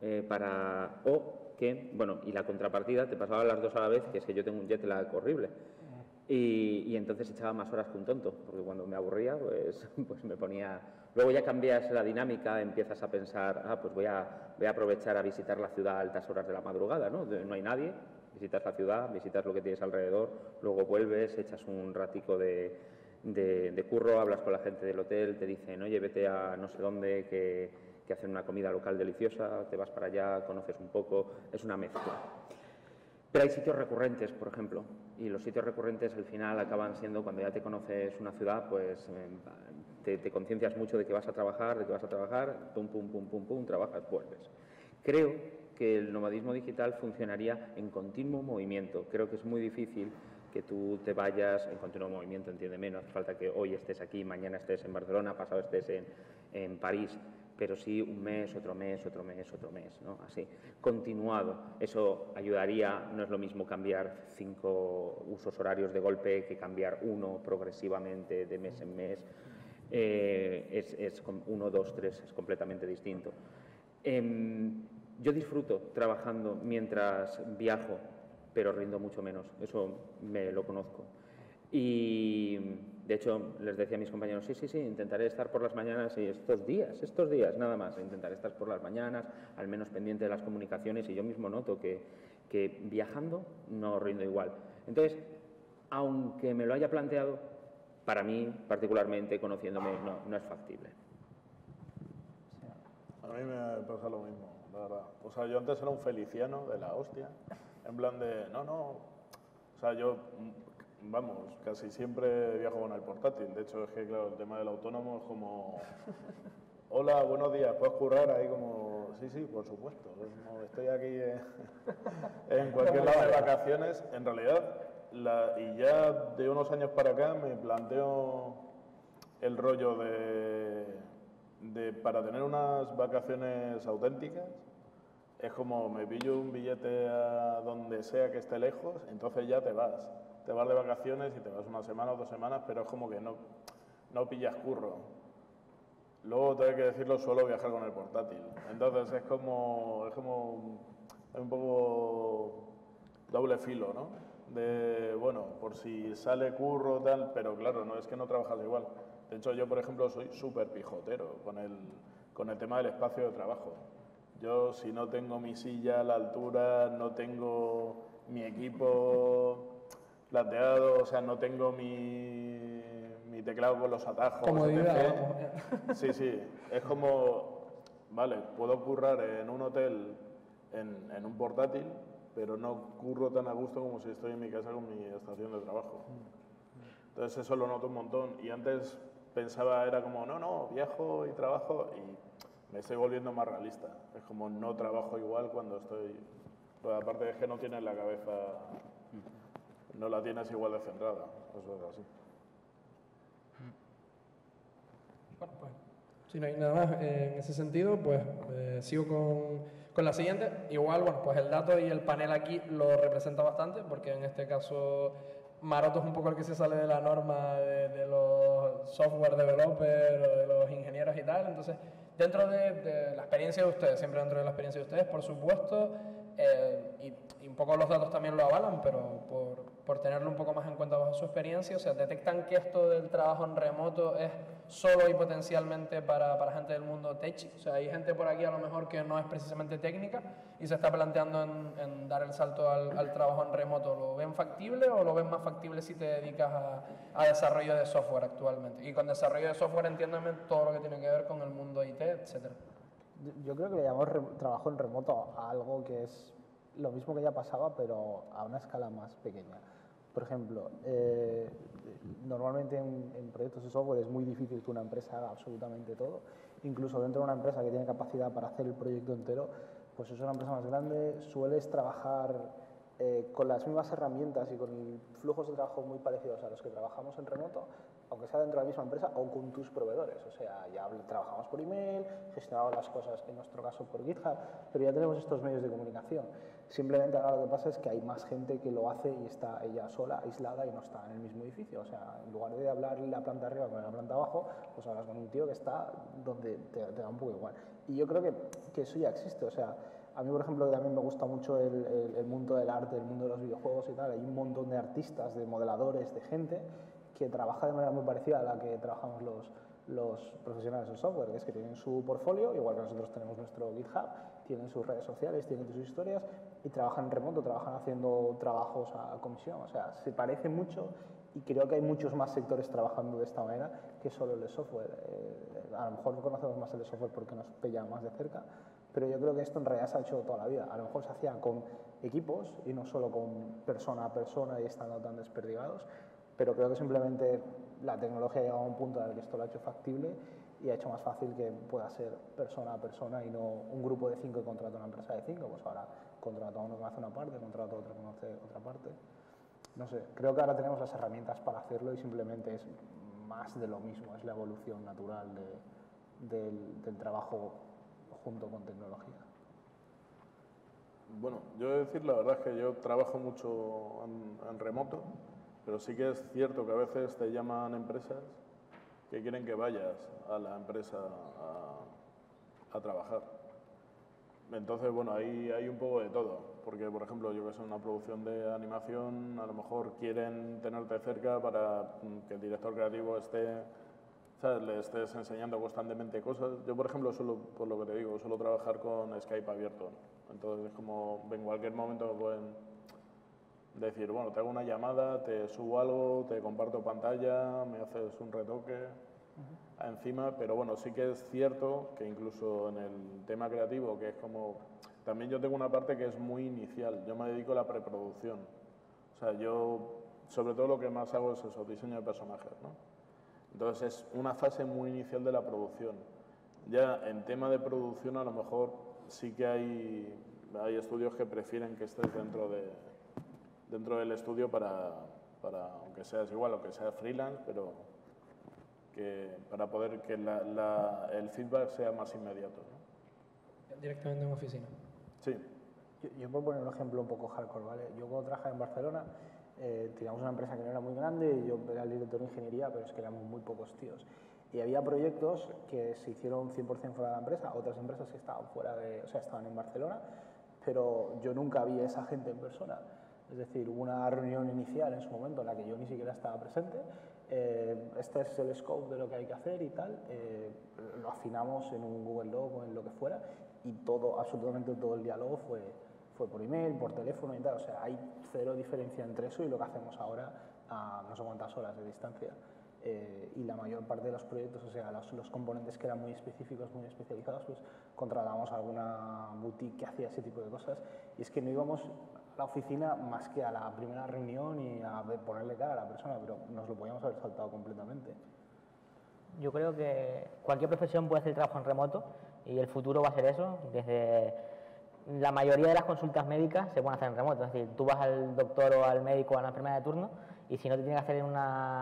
y la contrapartida, te pasaba las dos a la vez, que es que yo tengo un jet lag horrible. Y entonces echaba más horas que un tonto, porque cuando me aburría, pues me ponía... Luego ya cambias la dinámica, empiezas a pensar, pues voy a aprovechar a visitar la ciudad a altas horas de la madrugada, ¿no? No hay nadie, visitas la ciudad, visitas lo que tienes alrededor, luego vuelves, echas un ratico de curro, hablas con la gente del hotel, te dicen, oye, vete a no sé dónde, que hacen una comida local deliciosa, te vas para allá, conoces un poco, es una mezcla. Pero hay sitios recurrentes, por ejemplo, y los sitios recurrentes al final acaban siendo, cuando ya te conoces una ciudad, pues te conciencias mucho de que vas a trabajar, pum, pum, pum, pum, pum, trabajas, vuelves. Creo que el nomadismo digital funcionaría en continuo movimiento. Creo que es muy difícil que tú te vayas en continuo movimiento, entiéndeme, no hace falta que hoy estés aquí, mañana estés en Barcelona, pasado estés en París, pero sí un mes, otro mes, otro mes, otro mes, ¿no? Así, continuado. Eso ayudaría, no es lo mismo cambiar 5 usos horarios de golpe que cambiar uno progresivamente de mes en mes. Es 1, 2, 3, es completamente distinto. Yo disfruto trabajando mientras viajo, pero rindo mucho menos, eso me lo conozco. Y de hecho les decía a mis compañeros, sí, intentaré estar por las mañanas y estos días nada más, intentaré estar por las mañanas, al menos pendiente de las comunicaciones, y yo mismo noto que viajando no rindo igual. Entonces, aunque me lo haya planteado, para mí, particularmente, conociéndome, no es factible. A mí me pasa lo mismo, la verdad. O sea, yo antes era un feliciano de la hostia, en plan de, no. O sea, yo, vamos, casi siempre viajo con el portátil. De hecho, es que, claro, el tema del autónomo es como, hola, buenos días, ¿puedes currar? Ahí como, sí, por supuesto. Como estoy aquí en cualquier lado de vacaciones. En realidad, y ya de unos años para acá me planteo el rollo de para tener unas vacaciones auténticas, es como me pillo un billete a donde sea que esté lejos, entonces ya te vas de vacaciones y te vas una semana o 2 semanas, pero es como que no pillas curro. Luego, tengo que decirlo, suelo viajar con el portátil, entonces es como un poco doble filo, ¿no? De, bueno, por si sale curro tal, pero claro, no es que no trabajas igual. De hecho, yo, por ejemplo, soy súper pijotero con el tema del espacio de trabajo. Yo, si no tengo mi silla a la altura, no tengo mi equipo plateado, o sea, no tengo mi teclado con los atajos. Comodidad. Sí, es como, vale, puedo currar en un hotel en un portátil, pero no curro tan a gusto como si estoy en mi casa con mi estación de trabajo. Entonces eso lo noto un montón, y antes pensaba, era como, no, viajo y trabajo, y me estoy volviendo más realista. Es como, no trabajo igual cuando estoy... Pues aparte es que no tienes la cabeza, no la tienes igual de centrada, eso es así. Bueno, pues, si no hay nada más en ese sentido, pues sigo con la siguiente. Igual, bueno, pues el dato y el panel aquí lo representa bastante, porque en este caso Maroto es un poco el que se sale de la norma de los software developers o de los ingenieros y tal. Entonces, dentro de la experiencia de ustedes, siempre dentro de la experiencia de ustedes, por supuesto, y un poco los datos también lo avalan, pero por tenerlo un poco más en cuenta bajo su experiencia, o sea, detectan que esto del trabajo en remoto es solo y potencialmente para gente del mundo tech. O sea, hay gente por aquí a lo mejor que no es precisamente técnica y se está planteando en dar el salto al trabajo en remoto. ¿Lo ven factible o lo ven más factible si te dedicas a desarrollo de software actualmente? Y con desarrollo de software entiéndame todo lo que tiene que ver con el mundo IT, etcétera. Yo creo que le llamamos trabajo en remoto a algo que es lo mismo que ya pasaba, pero a una escala más pequeña. Por ejemplo, normalmente en proyectos de software es muy difícil que una empresa haga absolutamente todo. Incluso dentro de una empresa que tiene capacidad para hacer el proyecto entero, pues es una empresa más grande, sueles trabajar con las mismas herramientas y con flujos de trabajo muy parecidos a los que trabajamos en remoto, aunque sea dentro de la misma empresa o con tus proveedores. O sea, ya trabajamos por email, gestionamos las cosas, en nuestro caso por GitHub, pero ya tenemos estos medios de comunicación. Simplemente ahora lo que pasa es que hay más gente que lo hace y está ella sola, aislada, y no está en el mismo edificio. O sea, en lugar de hablar en la planta arriba con la planta abajo, pues hablas con un tío que está donde te da un poco igual. Y yo creo que eso ya existe. O sea, a mí, por ejemplo, también me gusta mucho el mundo del arte, el mundo de los videojuegos y tal. Hay un montón de artistas, de modeladores, de gente que trabaja de manera muy parecida a la que trabajamos los profesionales del software, que es que tienen su portfolio, igual que nosotros tenemos nuestro GitHub, tienen sus redes sociales, tienen sus historias y trabajan en remoto, trabajan haciendo trabajos a comisión. O sea, se parece mucho y creo que hay muchos más sectores trabajando de esta manera que solo el de software. A lo mejor conocemos más el de software porque nos pilla más de cerca, pero yo creo que esto en realidad se ha hecho toda la vida. A lo mejor se hacía con equipos y no solo con persona a persona y estando tan desperdigados, pero creo que simplemente la tecnología ha llegado a un punto en el que esto lo ha hecho factible y ha hecho más fácil que pueda ser persona a persona y no un grupo de 5 que contrata una empresa de 5. Pues ahora contrata a uno que hace una parte, contrata a otro que hace otra parte. No sé, creo que ahora tenemos las herramientas para hacerlo y simplemente es más de lo mismo, es la evolución natural del trabajo junto con tecnología? Bueno, yo he de decir, la verdad es que yo trabajo mucho en remoto, pero sí que es cierto que a veces te llaman empresas que quieren que vayas a la empresa a trabajar. Entonces, bueno, ahí hay un poco de todo, porque, por ejemplo, yo que sé, una producción de animación, a lo mejor quieren tenerte cerca para que el director creativo ¿sabes? Le estés enseñando constantemente cosas. Yo, por ejemplo, por lo que te digo, suelo trabajar con Skype abierto. Entonces, es como en cualquier momento me pueden decir, bueno, te hago una llamada, te subo algo, te comparto pantalla, me haces un retoque encima, pero bueno, sí que es cierto que incluso en el tema creativo, que es como, también yo tengo una parte que es muy inicial, yo me dedico a la preproducción. O sea, yo, sobre todo lo que más hago es eso, diseño de personajes, ¿no? Entonces es una fase muy inicial de la producción. Ya en tema de producción a lo mejor sí que hay estudios que prefieren que estés dentro del estudio para aunque seas igual, aunque seas freelance, pero para poder que el feedback sea más inmediato, ¿no? Directamente en oficina. Sí. Yo puedo poner un ejemplo un poco hardcore, ¿vale? Yo cuando trabajaba en Barcelona, teníamos una empresa que no era muy grande, yo era el director de ingeniería, pero es que éramos muy pocos tíos. Y había proyectos que se hicieron 100% fuera de la empresa, otras empresas que estaban estaban en Barcelona, pero yo nunca vi a esa gente en persona. Es decir, hubo una reunión inicial en su momento en la que yo ni siquiera estaba presente. Este es el scope de lo que hay que hacer y tal. Lo afinamos en un Google Doc o en lo que fuera y todo, absolutamente todo el diálogo fue por email, por teléfono y tal. O sea, hay cero diferencia entre eso y lo que hacemos ahora a no sé cuántas horas de distancia. Y la mayor parte de los proyectos, o sea, los componentes que eran muy específicos, muy especializados, pues contratamos a alguna boutique que hacía ese tipo de cosas. Y es que no íbamos a la oficina más que a la primera reunión y a ponerle cara a la persona, pero nos lo podíamos haber saltado completamente. Yo creo que cualquier profesión puede hacer trabajo en remoto y el futuro va a ser eso. Desde la mayoría de las consultas médicas se pueden hacer en remoto. Es decir, tú vas al doctor o al médico o a la enfermera de turno y si no te tiene que hacer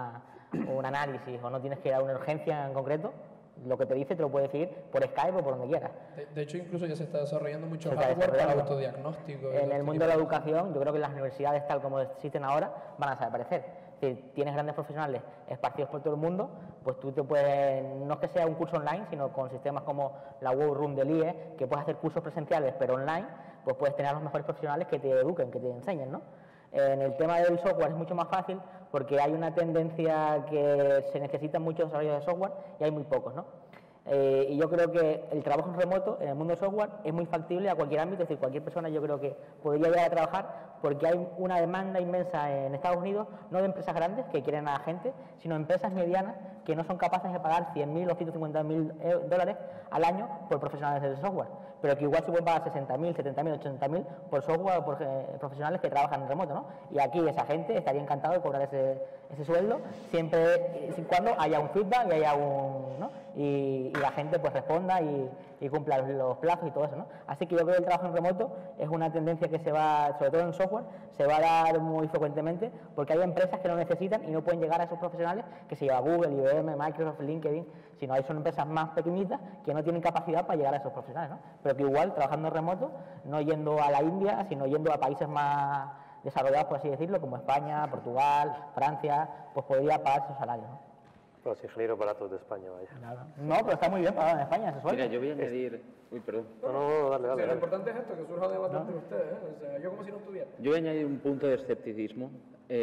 un análisis o no tienes que ir a una urgencia en concreto, lo que te dice te lo puede decir por Skype o por donde quieras. De hecho, incluso ya se está desarrollando mucho hardware para autodiagnóstico. En el mundo de la educación, yo creo que las universidades, tal como existen ahora, van a desaparecer. Si tienes grandes profesionales esparcidos por todo el mundo, pues tú te puedes, no es que sea un curso online, sino con sistemas como la War Room del IE, que puedes hacer cursos presenciales pero online, pues puedes tener a los mejores profesionales que te eduquen, que te enseñen, ¿no? En el tema del software es mucho más fácil porque hay una tendencia que se necesita mucho desarrollo de software y hay muy pocos, ¿no? Y yo creo que el trabajo en remoto en el mundo del software es muy factible a cualquier ámbito, es decir, cualquier persona yo creo que podría llegar a trabajar porque hay una demanda inmensa en Estados Unidos, no de empresas grandes que quieren a gente, sino empresas medianas que no son capaces de pagar 100.000 o 150.000 dólares al año por profesionales del software, pero que igual se pueden pagar 60.000, 70.000, 80.000 por software o por profesionales que trabajan en remoto, ¿no? Y aquí esa gente estaría encantado de cobrar ese sueldo siempre y cuando haya un feedback y haya ¿no? y la gente pues responda y cumpla los plazos y todo eso, ¿no? Así que yo creo que el trabajo en remoto es una tendencia que se va, sobre todo en software, se va a dar muy frecuentemente porque hay empresas que lo necesitan y no pueden llegar a esos profesionales que se lleva Google, IBM, Microsoft, LinkedIn, sino hay son empresas más pequeñitas que no tienen capacidad para llegar a esos profesionales, ¿no? Pero que igual trabajando en remoto, no yendo a la India, sino yendo a países más desarrollados, por así decirlo, como España, Portugal, Francia, pues podría pagar esos salarios, ¿no? Los ingenieros baratos de España, vaya. Claro. No, pero está muy bien pagado en España ese sueldo. Mira, yo voy a añadir... Uy, perdón. No, dale. Lo importante es esto, que surja debate entre ustedes, ¿eh? O sea, yo como si no estuviera. Yo voy a añadir un punto de escepticismo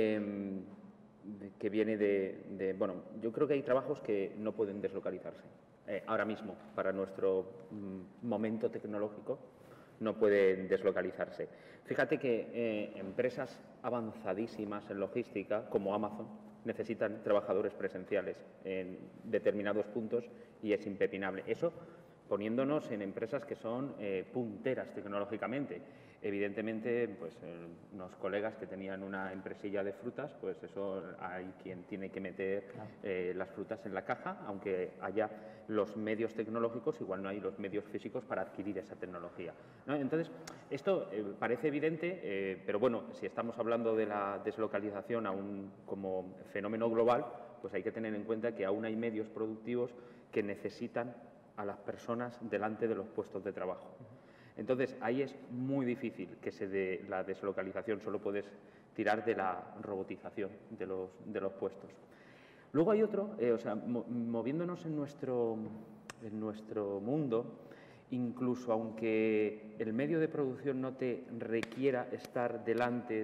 que viene bueno, yo creo que hay trabajos que no pueden deslocalizarse. Ahora mismo, para nuestro momento tecnológico, no pueden deslocalizarse. Fíjate que empresas avanzadísimas en logística, como Amazon, necesitan trabajadores presenciales en determinados puntos y es impepinable. Eso poniéndonos en empresas que son punteras tecnológicamente. Evidentemente, pues unos colegas que tenían una empresilla de frutas, pues eso hay quien tiene que meter las frutas en la caja, aunque haya los medios tecnológicos, igual no hay los medios físicos para adquirir esa tecnología, ¿no? Entonces, esto parece evidente, pero bueno, si estamos hablando de la deslocalización aún como fenómeno global, pues hay que tener en cuenta que aún hay medios productivos que necesitan a las personas delante de los puestos de trabajo. Entonces, ahí es muy difícil que se dé la deslocalización, solo puedes tirar de la robotización de los puestos. Luego hay otro, moviéndonos en nuestro mundo, incluso aunque el medio de producción no te requiera estar delante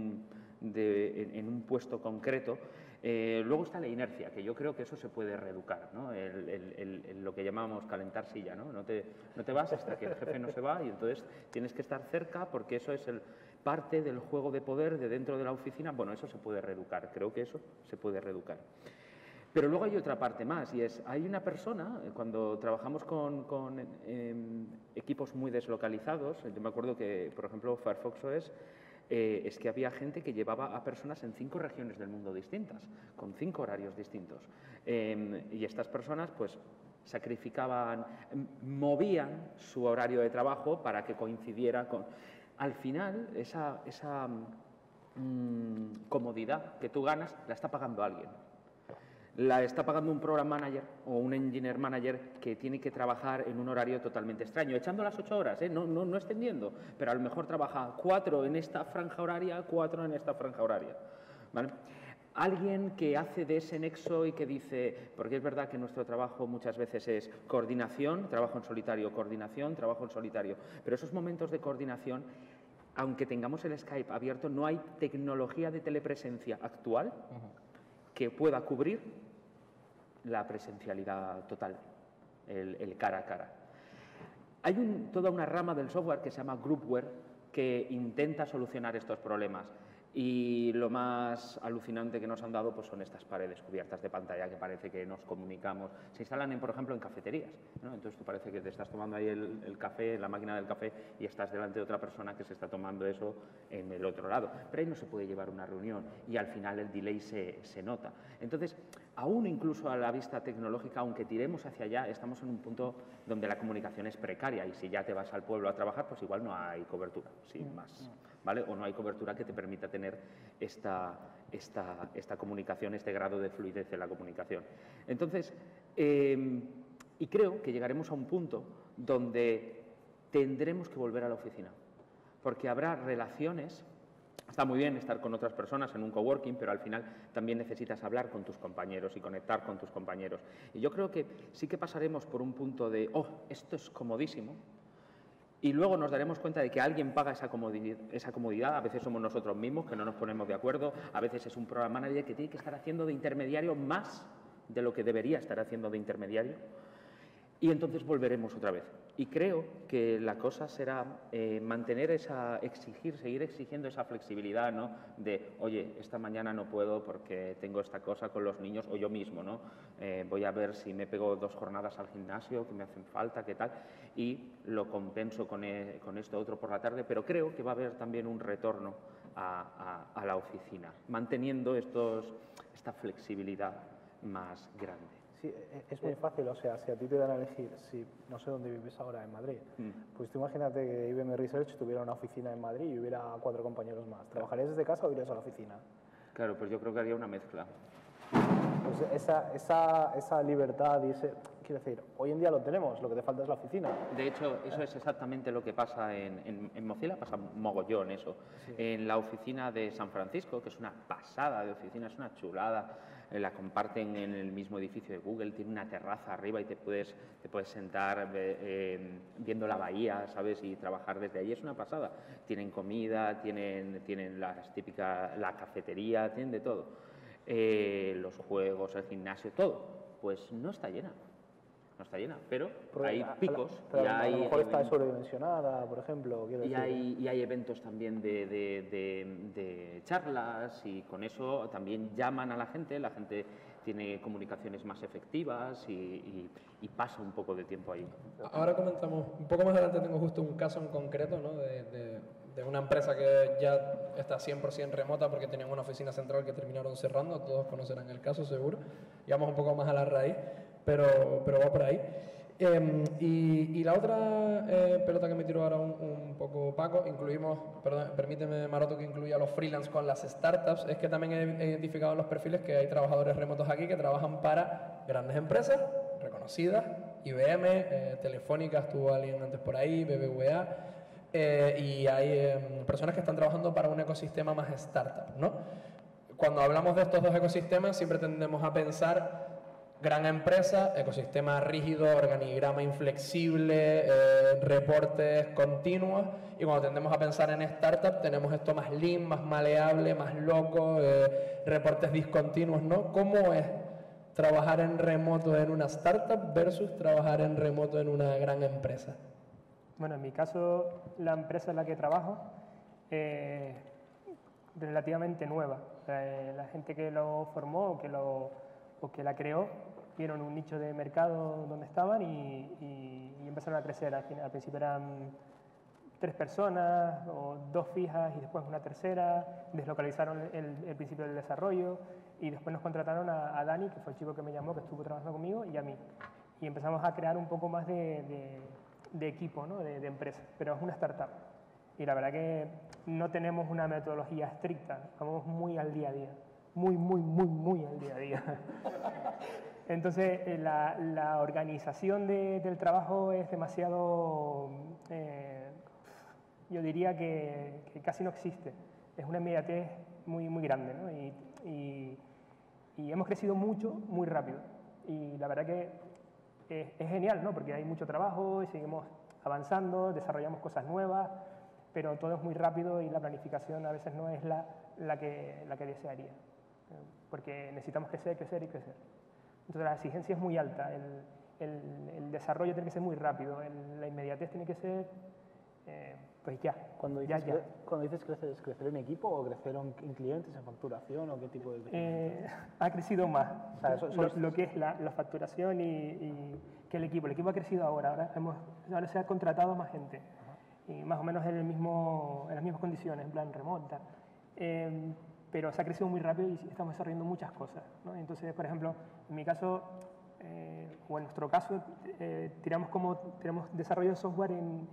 en un puesto concreto, luego está la inercia, que yo creo que eso se puede reeducar, ¿no? Lo que llamamos calentar silla, ¿no? No te vas hasta que el jefe no se va y entonces tienes que estar cerca porque eso es parte del juego de poder de dentro de la oficina. Bueno, eso se puede reeducar, creo que eso se puede reeducar. Pero luego hay otra parte más y hay una persona, cuando trabajamos con equipos muy deslocalizados, yo me acuerdo que, por ejemplo, Firefox OS, es que había gente que llevaba a personas en 5 regiones del mundo distintas, con 5 horarios distintos. Y estas personas, pues, sacrificaban, movían su horario de trabajo para que coincidiera con... Al final, esa comodidad que tú ganas la está pagando alguien. La está pagando un program manager o un engineer manager que tiene que trabajar en un horario totalmente extraño, echando las 8 horas, no extendiendo, pero a lo mejor trabaja 4 en esta franja horaria, 4 en esta franja horaria, ¿vale? Alguien que hace de ese nexo y que dice, porque es verdad que nuestro trabajo muchas veces es coordinación, trabajo en solitario, coordinación, trabajo en solitario, pero esos momentos de coordinación, aunque tengamos el Skype abierto, no hay tecnología de telepresencia actual que pueda cubrir la presencialidad total, el cara a cara. Hay toda una rama del software que se llama Groupware que intenta solucionar estos problemas. Y lo más alucinante que nos han dado pues son estas paredes cubiertas de pantalla que parece que nos comunicamos. Se instalan, por ejemplo, en cafeterías, ¿no? Entonces tú parece que te estás tomando ahí el café, la máquina del café, y estás delante de otra persona que se está tomando eso en el otro lado. Pero ahí no se puede llevar una reunión y al final el delay se nota. Entonces, aún incluso a la vista tecnológica, aunque tiremos hacia allá, estamos en un punto donde la comunicación es precaria y si ya te vas al pueblo a trabajar, pues igual no hay cobertura, sin más. ¿Vale? O no hay cobertura que te permita tener esta comunicación, este grado de fluidez en la comunicación. Entonces, y creo que llegaremos a un punto donde tendremos que volver a la oficina, porque habrá relaciones. Está muy bien estar con otras personas en un coworking, pero al final también necesitas hablar con tus compañeros y conectar con tus compañeros. Y yo creo que sí que pasaremos por un punto de, esto es comodísimo, y luego nos daremos cuenta de que alguien paga esa comodidad. A veces somos nosotros mismos que no nos ponemos de acuerdo, a veces es un program manager que tiene que estar haciendo de intermediario más de lo que debería estar haciendo de intermediario, y entonces volveremos otra vez. Y creo que la cosa será mantener seguir exigiendo esa flexibilidad, ¿no? De, oye, esta mañana no puedo porque tengo esta cosa con los niños, o yo mismo, ¿no? Voy a ver si me pego 2 jornadas al gimnasio que me hacen falta, qué tal, y lo compenso con esto otro por la tarde, pero creo que va a haber también un retorno a la oficina, manteniendo esta flexibilidad más grande. Sí, es muy fácil, o sea, si a ti te dan a elegir, si no sé dónde vives ahora, en Madrid, pues tú imagínate que IBM Research tuviera una oficina en Madrid y hubiera 4 compañeros más. ¿Trabajarías desde casa o irías a la oficina? Claro, pues yo creo que haría una mezcla. Pues esa libertad y quiero decir, hoy en día lo tenemos, lo que te falta es la oficina. De hecho, eso es exactamente lo que pasa en Mozilla, pasa mogollón eso. Sí. En la oficina de San Francisco, que es una pasada de oficina, es una chulada, la comparten en el mismo edificio de Google, tiene una terraza arriba y te puedes sentar viendo la bahía, ¿sabes? Y trabajar desde ahí, es una pasada. Tienen comida, tienen las típicas, la cafetería, tienen de todo. Los juegos, el gimnasio, todo. Pues no está llena. No está llena, pero hay picos. Pero a lo mejor está sobredimensionada, por ejemplo. Y hay eventos también de charlas y con eso también llaman a la gente tiene comunicaciones más efectivas y pasa un poco de tiempo ahí. Ahora comentamos, un poco más adelante tengo justo un caso en concreto, ¿no? de una empresa que ya está 100% remota porque tenían una oficina central que terminaron cerrando, todos conocerán el caso seguro, y vamos un poco más a la raíz, pero va por ahí. Y la otra pelota que me tiró ahora un poco Paco, permíteme Maroto que incluya los freelance con las startups, es que también he identificado en los perfiles que hay trabajadores remotos aquí que trabajan para grandes empresas reconocidas IBM, Telefónica, estuvo alguien antes por ahí, BBVA, y hay personas que están trabajando para un ecosistema más startup, ¿no? Cuando hablamos de estos dos ecosistemas siempre tendemos a pensar gran empresa, ecosistema rígido, organigrama inflexible, reportes continuos, y cuando tendemos a pensar en startup tenemos esto más lean, más maleable, más loco, reportes discontinuos, ¿no? ¿Cómo es trabajar en remoto en una startup versus trabajar en remoto en una gran empresa? Bueno, en mi caso, la empresa en la que trabajo es relativamente nueva. La gente que lo formó o que la creó vieron un nicho de mercado donde estaban y empezaron a crecer. Al principio eran 3 personas o 2 fijas y después una tercera. Deslocalizaron el principio del desarrollo y después nos contrataron a Dani, que fue el chico que me llamó, que estuvo trabajando conmigo, y a mí. Y empezamos a crear un poco más de equipo, ¿no? de empresa, pero es una startup. Y la verdad que no tenemos una metodología estricta, vamos muy al día a día, muy al día a día. Entonces, la organización del trabajo es demasiado, yo diría que casi no existe. Es una inmediatez muy grande, ¿no? Y hemos crecido mucho, muy rápido. Y la verdad que es genial, ¿no? Porque hay mucho trabajo y seguimos avanzando, desarrollamos cosas nuevas, pero todo es muy rápido y la planificación a veces no es la que desearía. Porque necesitamos crecer. Entonces la exigencia es muy alta, el desarrollo tiene que ser muy rápido, la inmediatez tiene que ser, pues ya. Cuando dices crecer, ¿es crecer en equipo o crecer en clientes, en facturación o qué tipo de crecimiento? Ha crecido más, o sea, lo que es la facturación y que el equipo. El equipo ha crecido ahora se ha contratado más gente, y más o menos en las mismas condiciones, en plan remota. Pero se ha crecido muy rápido y estamos desarrollando muchas cosas, ¿no? Entonces, por ejemplo, en mi caso, o en nuestro caso, tenemos desarrollo de software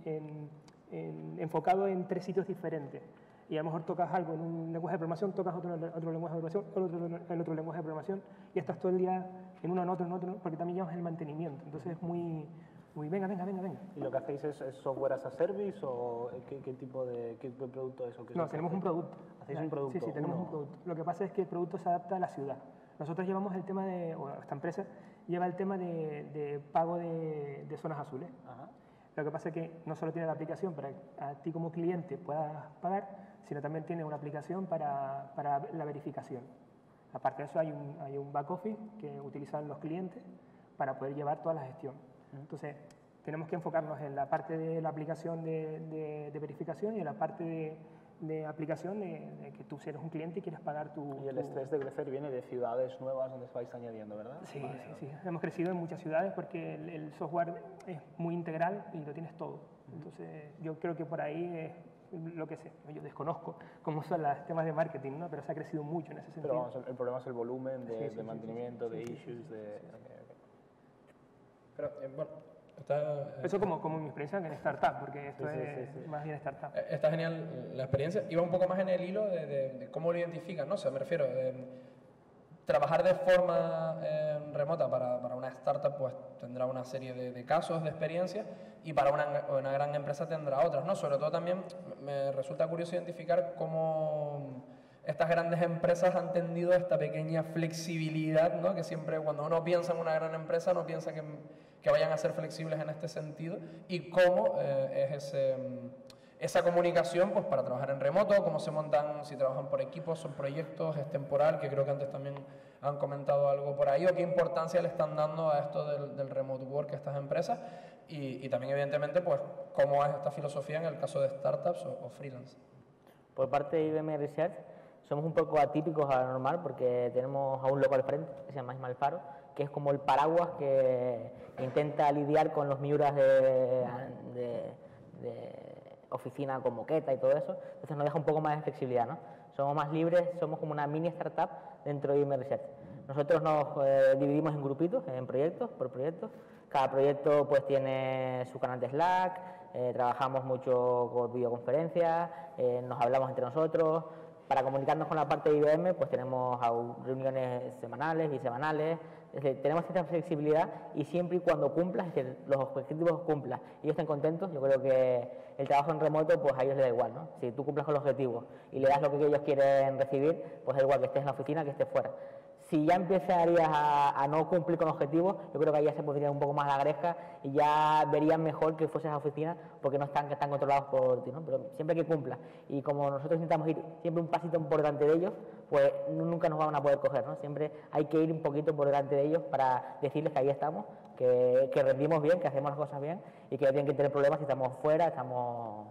enfocado en 3 sitios diferentes. Y a lo mejor tocas algo en un lenguaje de programación, tocas otro lenguaje de programación, en otro lenguaje de programación, y estás todo el día en uno, en otro, porque también llevas el mantenimiento. Entonces es muy venga. ¿Y lo que hacéis es software as a service o qué tipo de producto es? No, tenemos un producto. ¿Hacéis un producto? Sí, tenemos un producto. Lo que pasa es que el producto se adapta a la ciudad. Nosotros llevamos el tema esta empresa lleva el tema de pago de zonas azules. Ajá. Lo que pasa es que no solo tiene la aplicación para que a ti como cliente puedas pagar, sino también tiene una aplicación para la verificación. Aparte de eso hay un back office que utilizan los clientes para poder llevar toda la gestión. Entonces, tenemos que enfocarnos en la parte de la aplicación de verificación y en la parte de aplicación de que tú si eres un cliente y quieres pagar tu... Y el estrés de crecer viene de ciudades nuevas donde os vais añadiendo, ¿verdad? Sí, sí. Hemos crecido en muchas ciudades porque el software es muy integral y lo tienes todo. Entonces, yo creo que por ahí es lo que sé. Yo desconozco cómo son los temas de marketing, ¿no? Pero se ha crecido mucho en ese sentido. Pero vamos, el problema es el volumen de mantenimiento, de issues, de... Pero, bueno, eso como mi experiencia en startup, porque esto es más bien startup. Está genial la experiencia. Iba un poco más en el hilo de cómo lo identifican, ¿no? O sea, me refiero, trabajar de forma remota para una startup pues tendrá una serie de casos, de experiencias, y para una gran empresa tendrá otras, ¿no? Sobre todo también me resulta curioso identificar cómo estas grandes empresas han tendido esta pequeña flexibilidad, ¿no? Que siempre cuando uno piensa en una gran empresa no piensa que vayan a ser flexibles en este sentido, y cómo es esa comunicación pues para trabajar en remoto, cómo se montan, si trabajan por equipos, son proyectos, es temporal, que creo que antes también han comentado algo por ahí, o qué importancia le están dando a esto del remote work a estas empresas, y también evidentemente pues cómo es esta filosofía en el caso de startups o freelance. Por parte de IBM Research somos un poco atípicos a lo normal porque tenemos a un loco al frente que se llama Ismael Faro, que es como el paraguas que intenta lidiar con los miuras de oficina con moqueta y todo eso, entonces nos deja un poco más de flexibilidad, ¿no? Somos más libres, somos como una mini startup dentro de IBM Research. Nosotros nos dividimos en grupitos, en proyectos, por proyectos. Cada proyecto pues tiene su canal de Slack, trabajamos mucho con videoconferencias, nos hablamos entre nosotros, Para comunicarnos con la parte de IBM, pues tenemos reuniones semanales, bisemanales, es decir, tenemos cierta flexibilidad y siempre y cuando cumplas, es decir, los objetivos cumplas y ellos estén contentos, yo creo que el trabajo en remoto, pues a ellos les da igual, ¿no? Si tú cumples con los objetivos y le das lo que ellos quieren recibir, pues da igual que estés en la oficina que estés fuera. Si ya empezarías a no cumplir con objetivos, yo creo que ahí ya se pondría un poco más la gresca y ya verían mejor que fueses a la oficina porque no están controlados por ti, ¿no? Pero siempre que cumpla. Y como nosotros intentamos ir siempre un pasito por delante de ellos, pues nunca nos van a poder coger, ¿no? Siempre hay que ir un poquito por delante de ellos para decirles que ahí estamos, que rendimos bien, que hacemos las cosas bien y que no tienen que tener problemas si estamos fuera, estamos...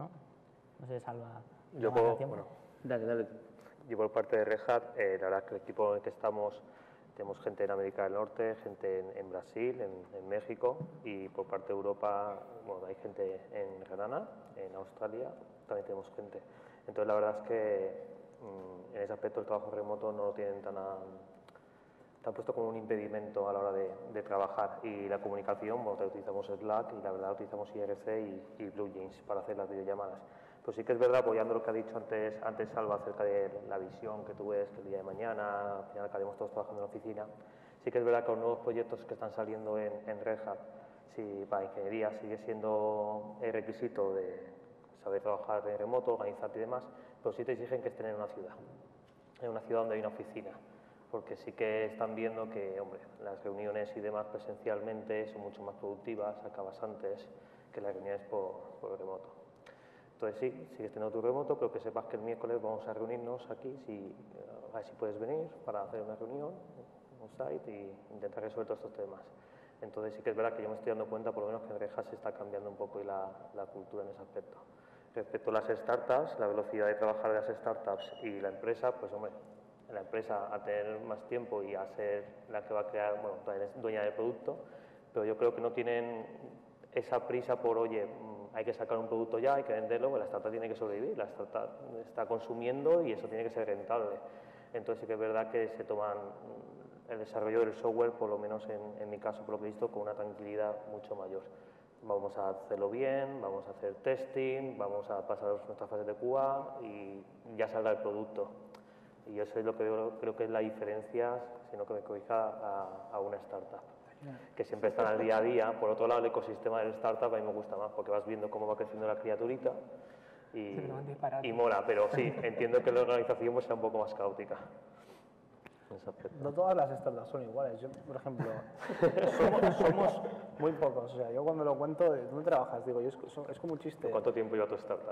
No sé, Salva. Yo puedo, bueno, Dale. yo por parte de Red Hat, la verdad es que el equipo en el que estamos, tenemos gente en América del Norte, gente en Brasil, en México, y por parte de Europa, bueno, hay gente en Granada, en Australia, también tenemos gente. Entonces la verdad es que en ese aspecto el trabajo remoto no lo tienen tan puesto como un impedimento a la hora de trabajar, y la comunicación, bueno, utilizamos Slack y la verdad utilizamos IRC y BlueJeans para hacer las videollamadas. Pues sí que es verdad, apoyando lo que ha dicho antes Salva acerca de la visión que tú ves que el día de mañana, al final acabaremos todos trabajando en la oficina, sí que es verdad que los nuevos proyectos que están saliendo en Red Hat, si para ingeniería sigue siendo el requisito de saber trabajar en remoto, organizarte y demás, pero sí te exigen que estén en una ciudad donde hay una oficina, porque sí que están viendo que, hombre, las reuniones y demás presencialmente son mucho más productivas, acabas antes que las reuniones por remoto. Entonces sí, sigues teniendo tu remoto, pero que sepas que el miércoles vamos a reunirnos aquí, a ver si puedes venir para hacer una reunión, un site y intentar resolver todos estos temas. Entonces sí que es verdad que yo me estoy dando cuenta, por lo menos que en Red Hat se está cambiando un poco la cultura en ese aspecto. Respecto a las startups, la velocidad de trabajar de las startups y la empresa, pues hombre, la empresa a tener más tiempo y a ser la que va a crear, bueno, es dueña del producto, pero yo creo que no tienen esa prisa por, oye, hay que sacar un producto ya, hay que venderlo, pues la startup tiene que sobrevivir, la startup está consumiendo y eso tiene que ser rentable. Entonces sí que es verdad que se toman el desarrollo del software, por lo menos en mi caso, por lo que he visto, con una tranquilidad mucho mayor. Vamos a hacerlo bien, vamos a hacer testing, vamos a pasar nuestras fases de QA y ya saldrá el producto. Y eso es lo que creo que es la diferencia, si no que me corrija, a una startup, que siempre están al día a día. Por otro lado, el ecosistema del startup a mí me gusta más, porque vas viendo cómo va creciendo la criaturita y mola, pero sí, entiendo que la organización pues sea un poco más caótica. No todas las startups son iguales. Yo, por ejemplo, somos muy pocos. O sea, yo cuando lo cuento, ¿dónde trabajas? Digo, yo es como un chiste. ¿Cuánto tiempo lleva tu startup?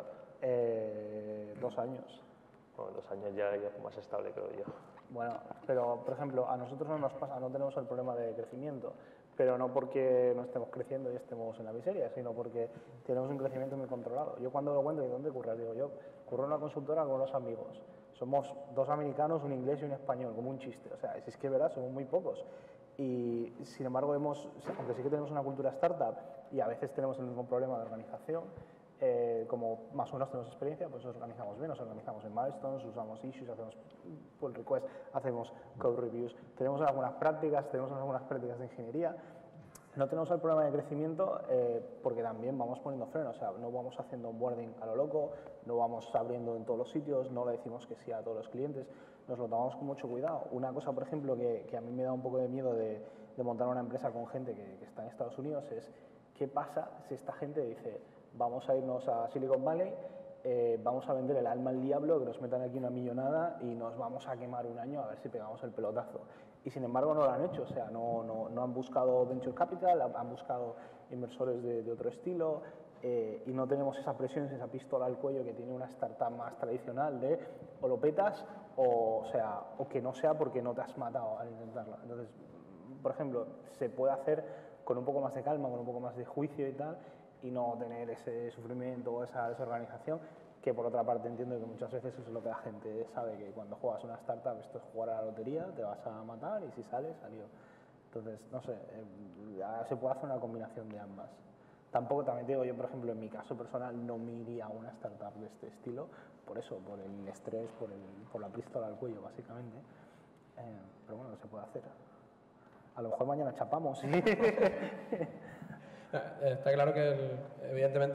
2 años. Bueno, 2 años ya más estable, creo yo. Bueno, pero por ejemplo, a nosotros no nos pasa, no tenemos el problema de crecimiento, pero no porque no estemos creciendo y estemos en la miseria, sino porque tenemos un crecimiento muy controlado. Yo cuando lo cuento, ¿y dónde curras? Digo, yo curro en una consultora con unos amigos. Somos 2 americanos, un inglés y un español, como un chiste. O sea, si es que es verdad, somos muy pocos. Y sin embargo, aunque sí que tenemos una cultura startup y a veces tenemos el mismo problema de organización, como más o menos tenemos experiencia, pues nos organizamos bien, nos organizamos en milestones, usamos issues, hacemos pull requests, hacemos code reviews, tenemos algunas prácticas de ingeniería. No tenemos el problema de crecimiento porque también vamos poniendo frenos, o sea, no vamos haciendo onboarding a lo loco, no vamos abriendo en todos los sitios, no le decimos que sí a todos los clientes, nos lo tomamos con mucho cuidado. Una cosa, por ejemplo, que a mí me da un poco de miedo de montar una empresa con gente que está en Estados Unidos es qué pasa si esta gente dice vamos a irnos a Silicon Valley, vamos a vender el alma al diablo, que nos metan aquí una millonada y nos vamos a quemar un año a ver si pegamos el pelotazo. Y sin embargo no lo han hecho, o sea, no han buscado venture capital, han buscado inversores de otro estilo y no tenemos esa presión, esa pistola al cuello que tiene una startup más tradicional de o lo petas o que no sea porque no te has matado al intentarlo. Entonces, por ejemplo, se puede hacer con un poco más de calma, con un poco más de juicio y tal, y no tener ese sufrimiento o esa desorganización, que por otra parte entiendo que muchas veces eso es lo que la gente sabe, que cuando juegas una startup esto es jugar a la lotería, te vas a matar y si sales, salió. Entonces, no sé, se puede hacer una combinación de ambas. Tampoco, también te digo, yo por ejemplo en mi caso personal no me iría a una startup de este estilo, por eso, por el estrés, por la pistola al cuello básicamente, pero bueno, se puede hacer. A lo mejor mañana chapamos, ¿sí? Está claro que, evidentemente,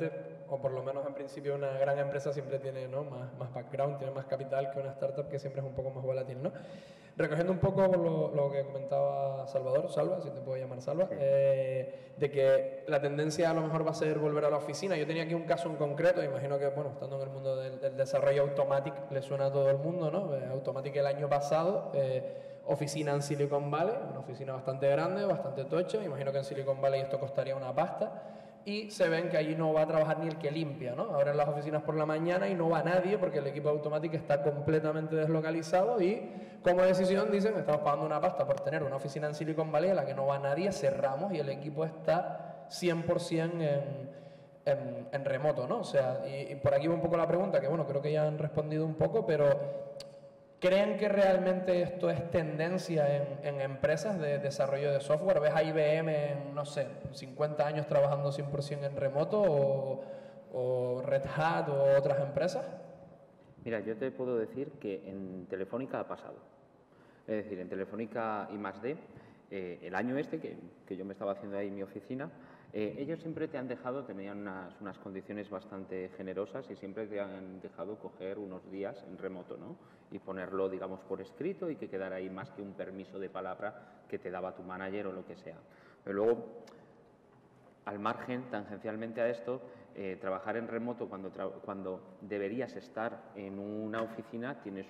o por lo menos en principio una gran empresa siempre tiene, ¿no?, más background, tiene más capital que una startup que siempre es un poco más volátil, ¿no? Recogiendo un poco lo que comentaba Salva, si te puedo llamar Salva, de que la tendencia a lo mejor va a ser volver a la oficina. Yo tenía aquí un caso en concreto, imagino que, bueno, estando en el mundo del desarrollo, Automatic le suena a todo el mundo, ¿no? Automatic el año pasado, oficina en Silicon Valley, una oficina bastante grande, bastante tocha, imagino que en Silicon Valley esto costaría una pasta, y se ven que allí no va a trabajar ni el que limpia, ¿no? Abren las oficinas por la mañana y no va nadie porque el equipo de Automatic está completamente deslocalizado y como decisión dicen, estamos pagando una pasta por tener una oficina en Silicon Valley a la que no va nadie, cerramos y el equipo está 100% en remoto, ¿no? O sea, y por aquí va un poco la pregunta, que bueno, creo que ya han respondido un poco, pero ¿creen que realmente esto es tendencia en empresas de desarrollo de software? ¿Ves a IBM en, no sé, 50 años trabajando 100% en remoto o Red Hat o otras empresas? Mira, yo te puedo decir que en Telefónica ha pasado. Es decir, en Telefónica I+D, el año este que yo me estaba haciendo ahí en mi oficina, ellos siempre te han dejado, tenían unas condiciones bastante generosas y siempre te han dejado coger unos días en remoto, ¿no? Y ponerlo, digamos, por escrito y que quedara ahí más que un permiso de palabra que te daba tu manager o lo que sea. Pero luego, al margen, tangencialmente a esto, trabajar en remoto cuando deberías estar en una oficina tiene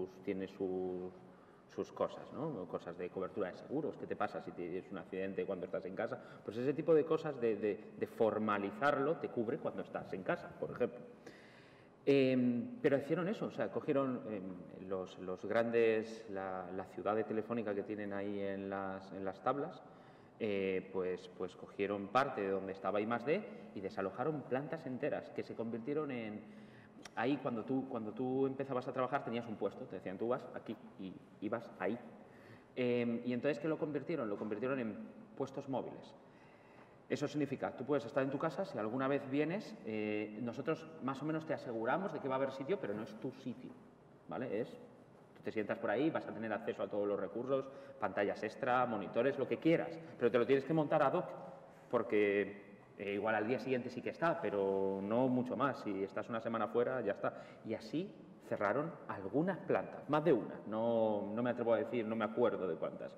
sus cosas, ¿no? Cosas de cobertura de seguros, ¿qué te pasa si tienes un accidente cuando estás en casa? Pues ese tipo de cosas de formalizarlo te cubre cuando estás en casa, por ejemplo. Pero hicieron eso, o sea, cogieron los grandes, la ciudad de Telefónica que tienen ahí en las tablas, pues cogieron parte de donde estaba I+D y desalojaron plantas enteras que se convirtieron en... Ahí cuando tú empezabas a trabajar tenías un puesto, te decían tú vas aquí y ibas ahí. Y entonces ¿qué lo convirtieron? Lo convirtieron en puestos móviles. Eso significa, tú puedes estar en tu casa, si alguna vez vienes, nosotros más o menos te aseguramos de que va a haber sitio, pero no es tu sitio, ¿vale? Tú te sientas por ahí, vas a tener acceso a todos los recursos, pantallas extra, monitores, lo que quieras, pero te lo tienes que montar ad hoc, porque igual al día siguiente sí que está, pero no mucho más. Si estás una semana fuera, ya está. Y así cerraron algunas plantas, más de una, no me atrevo a decir, no me acuerdo de cuántas.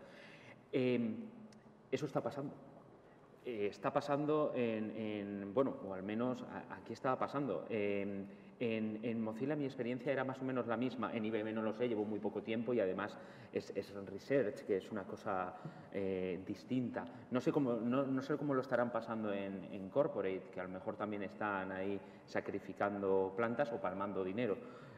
Eso está pasando. Está pasando bueno, o al menos aquí estaba pasando. En Mozilla mi experiencia era más o menos la misma. En IBM no lo sé, llevo muy poco tiempo y además es research, que es una cosa distinta. No sé cómo lo estarán pasando en corporate, que a lo mejor también están ahí sacrificando plantas o palmando dinero.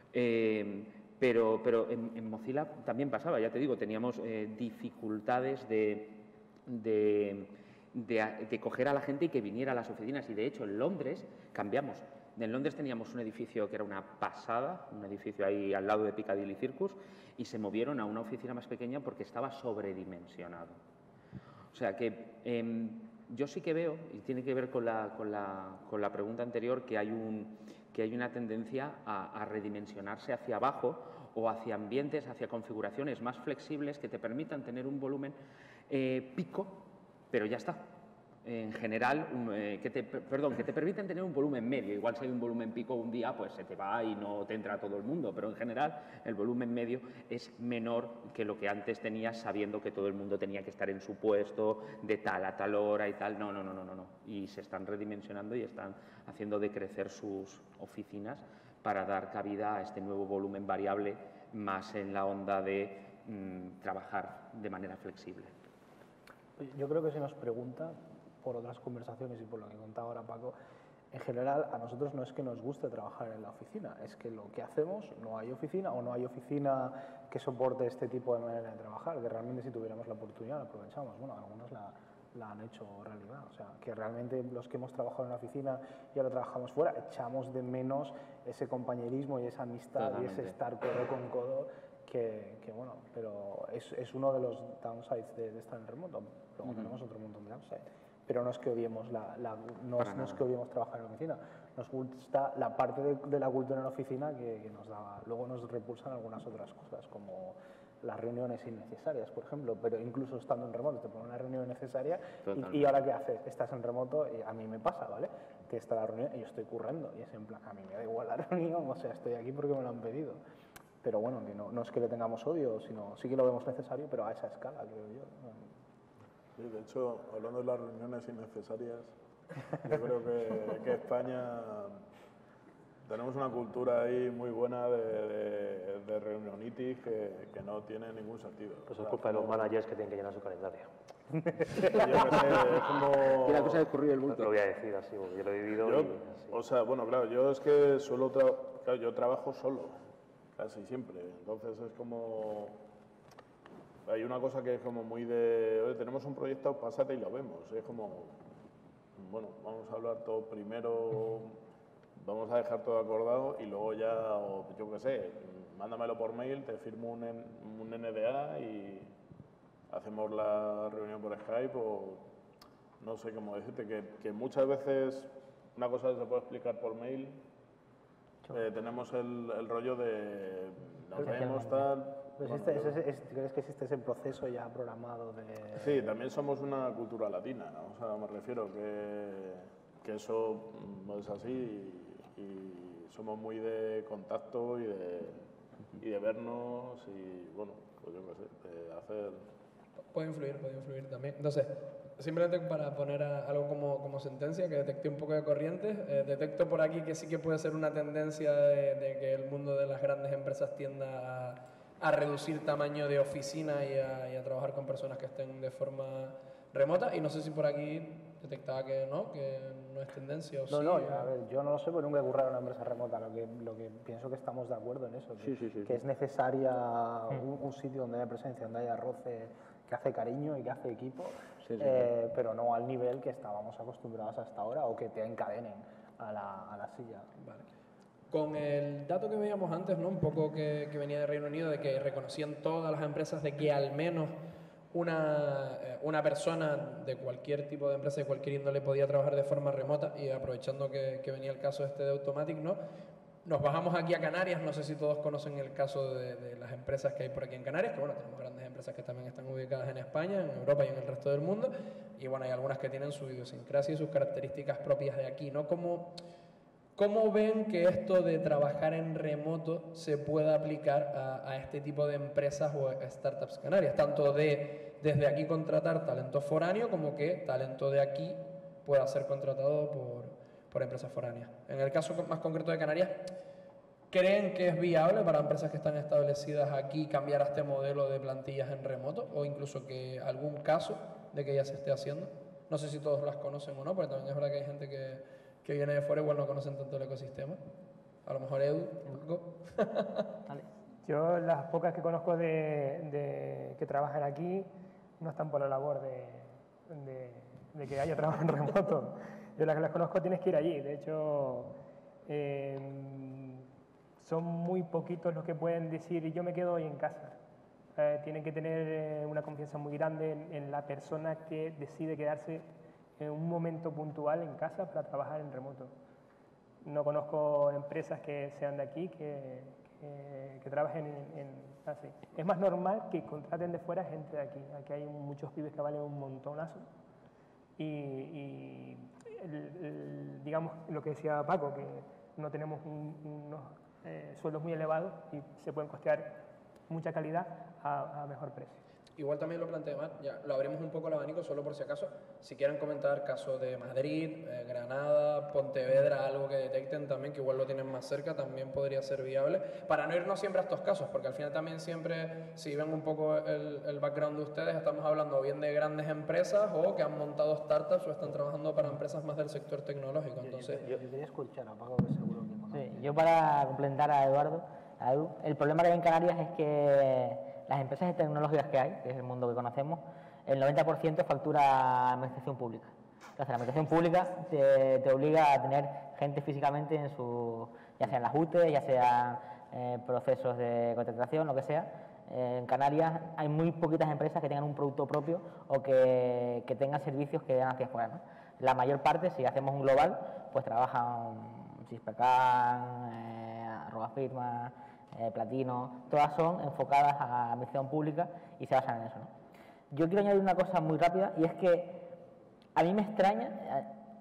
Pero en Mozilla también pasaba, ya te digo, teníamos dificultades de coger a la gente y que viniera a las oficinas. Y de hecho en Londres cambiamos. En Londres teníamos un edificio que era una pasada, un edificio ahí al lado de Piccadilly Circus, y se movieron a una oficina más pequeña porque estaba sobredimensionado. O sea que yo sí que veo, y tiene que ver con la pregunta anterior, que hay una tendencia a redimensionarse hacia abajo o hacia ambientes, hacia configuraciones más flexibles que te permitan tener un volumen pico, pero ya está. En general, que te permiten tener un volumen medio. Igual si hay un volumen pico un día, pues se te va y no te entra todo el mundo, pero en general el volumen medio es menor que lo que antes tenías, sabiendo que todo el mundo tenía que estar en su puesto de tal a tal hora y tal. No. Y se están redimensionando y están haciendo decrecer sus oficinas para dar cabida a este nuevo volumen variable, más en la onda de trabajar de manera flexible. Yo creo que se nos pregunta, por otras conversaciones y por lo que contaba ahora Paco, en general a nosotros no es que nos guste trabajar en la oficina, es que lo que hacemos no hay oficina o no hay oficina que soporte este tipo de manera de trabajar, que realmente si tuviéramos la oportunidad la aprovechamos. Bueno, algunos la han hecho realidad, o sea, que realmente los que hemos trabajado en la oficina y ahora trabajamos fuera, echamos de menos ese compañerismo y esa amistad. Totalmente. Y ese estar codo con codo que bueno, pero es uno de los downsides de estar en remoto. Luego tenemos otro montón de upsides. Pero no es que odiemos, no es que odiemos trabajar en la oficina. Nos gusta la parte de la cultura en la oficina que nos da. Luego nos repulsan algunas otras cosas, como las reuniones innecesarias, por ejemplo. Pero incluso estando en remoto, te ponen una reunión necesaria y ahora ¿qué haces? Estás en remoto y a mí me pasa, ¿vale? que está la reunión y yo estoy currando. Y es en plan, a mí me da igual la reunión, o sea, estoy aquí porque me lo han pedido. Pero bueno, que no es que le tengamos odio, sino sí que lo vemos necesario, pero a esa escala, creo yo. Sí, de hecho, hablando de las reuniones innecesarias, yo creo que España tenemos una cultura ahí muy buena de reunionitis que no tiene ningún sentido. Pues es culpa de los managers que tienen que llenar su calendario. Yo qué sé, es como... Y la cosa de escurrir el No bulto. te lo voy a decir así, porque yo lo he vivido Yo, y así. o sea, bueno, claro, yo es que claro, yo trabajo solo, casi siempre. Entonces es como... Hay una cosa que es como muy de... Oye, tenemos un proyecto, pásate y lo vemos. Es como... Bueno, vamos a hablar todo primero, vamos a dejar todo acordado y luego ya, o yo qué sé, mándamelo por mail, te firmo un NDA y hacemos la reunión por Skype o no sé cómo decirte, que muchas veces una cosa se puede explicar por mail, tenemos el rollo de nos vemos tal... Pues bueno, ¿crees que existe ese proceso ya programado de...? Sí, también somos una cultura latina, ¿no? O sea, me refiero que eso es así y somos muy de contacto y de vernos y, bueno, pues yo qué sé, de hacer... Puede influir también. Entonces, simplemente para poner algo como sentencia, que detecté un poco de corrientes, detecto por aquí que sí que puede ser una tendencia de que el mundo de las grandes empresas tienda a reducir tamaño de oficina y a trabajar con personas que estén de forma remota. Y no sé si por aquí detectaba que no es tendencia o No, sí. no, a ver, yo no lo sé porque nunca he currado en una empresa remota. Lo que pienso que estamos de acuerdo en eso, que es necesaria un sitio donde haya presencia, donde haya roce, que hace cariño y que hace equipo, pero no al nivel que estábamos acostumbrados hasta ahora o que te encadenen a la silla. Vale. Con el dato que veíamos antes, ¿no? Un poco que venía de Reino Unido, de que reconocían todas las empresas de que al menos una persona de cualquier tipo de empresa, de cualquier índole, podía trabajar de forma remota, y aprovechando que venía el caso este de Automatic, ¿no? Nos bajamos aquí a Canarias. No sé si todos conocen el caso de las empresas que hay por aquí en Canarias, que bueno, tenemos grandes empresas que también están ubicadas en España, en Europa y en el resto del mundo, y bueno, hay algunas que tienen su idiosincrasia y sus características propias de aquí, ¿no? ¿Cómo ven que esto de trabajar en remoto se pueda aplicar a este tipo de empresas o startups canarias? Tanto desde aquí contratar talento foráneo como que talento de aquí pueda ser contratado por empresas foráneas. En el caso más concreto de Canarias, ¿creen que es viable para empresas que están establecidas aquí cambiar a este modelo de plantillas en remoto? O incluso que algún caso de que ya se esté haciendo. No sé si todos las conocen o no, porque también es verdad que hay gente que viene de fuera, igual no conocen tanto el ecosistema. A lo mejor Edu, algo. Vale. Yo las pocas que conozco que trabajan aquí no están por la labor de que haya trabajo en remoto. Yo las que las conozco tienes que ir allí. De hecho, son muy poquitos los que pueden decir yo me quedo hoy en casa. Tienen que tener una confianza muy grande en la persona que decide quedarse en un momento puntual en casa para trabajar en remoto. No conozco empresas que sean de aquí que trabajen así. Es más normal que contraten de fuera gente de aquí. Aquí hay muchos pibes que valen un montonazo y digamos lo que decía Paco, que no tenemos unos sueldos muy elevados y se pueden costear mucha calidad a mejor precio. Igual también lo planteé mal, ya lo abrimos un poco el abanico solo por si acaso. Si quieren comentar casos de Madrid, Granada, Pontevedra, algo que detecten también, que igual lo tienen más cerca, también podría ser viable. Para no irnos siempre a estos casos, porque al final también siempre, si ven un poco el background de ustedes, estamos hablando bien de grandes empresas o que han montado startups o están trabajando para empresas más del sector tecnológico. Entonces, Yo quería escuchar a Paco, que seguro que conoce. Sí, yo para complementar a Eduardo, a Edu, el problema que hay en Canarias es que las empresas tecnológicas que hay, que es el mundo que conocemos, el 90% factura administración pública. Entonces, la administración pública te obliga a tener gente físicamente en ya sea en las UTE, ya sea procesos de contratación, lo que sea. En Canarias hay muy poquitas empresas que tengan un producto propio o que tengan servicios que den hacia afuera, ¿no? La mayor parte, si hacemos un global, pues trabajan Sispecan, Robafirma, Platino, todas son enfocadas a la administración pública y se basan en eso, ¿no? Yo quiero añadir una cosa muy rápida, y es que a mí me extraña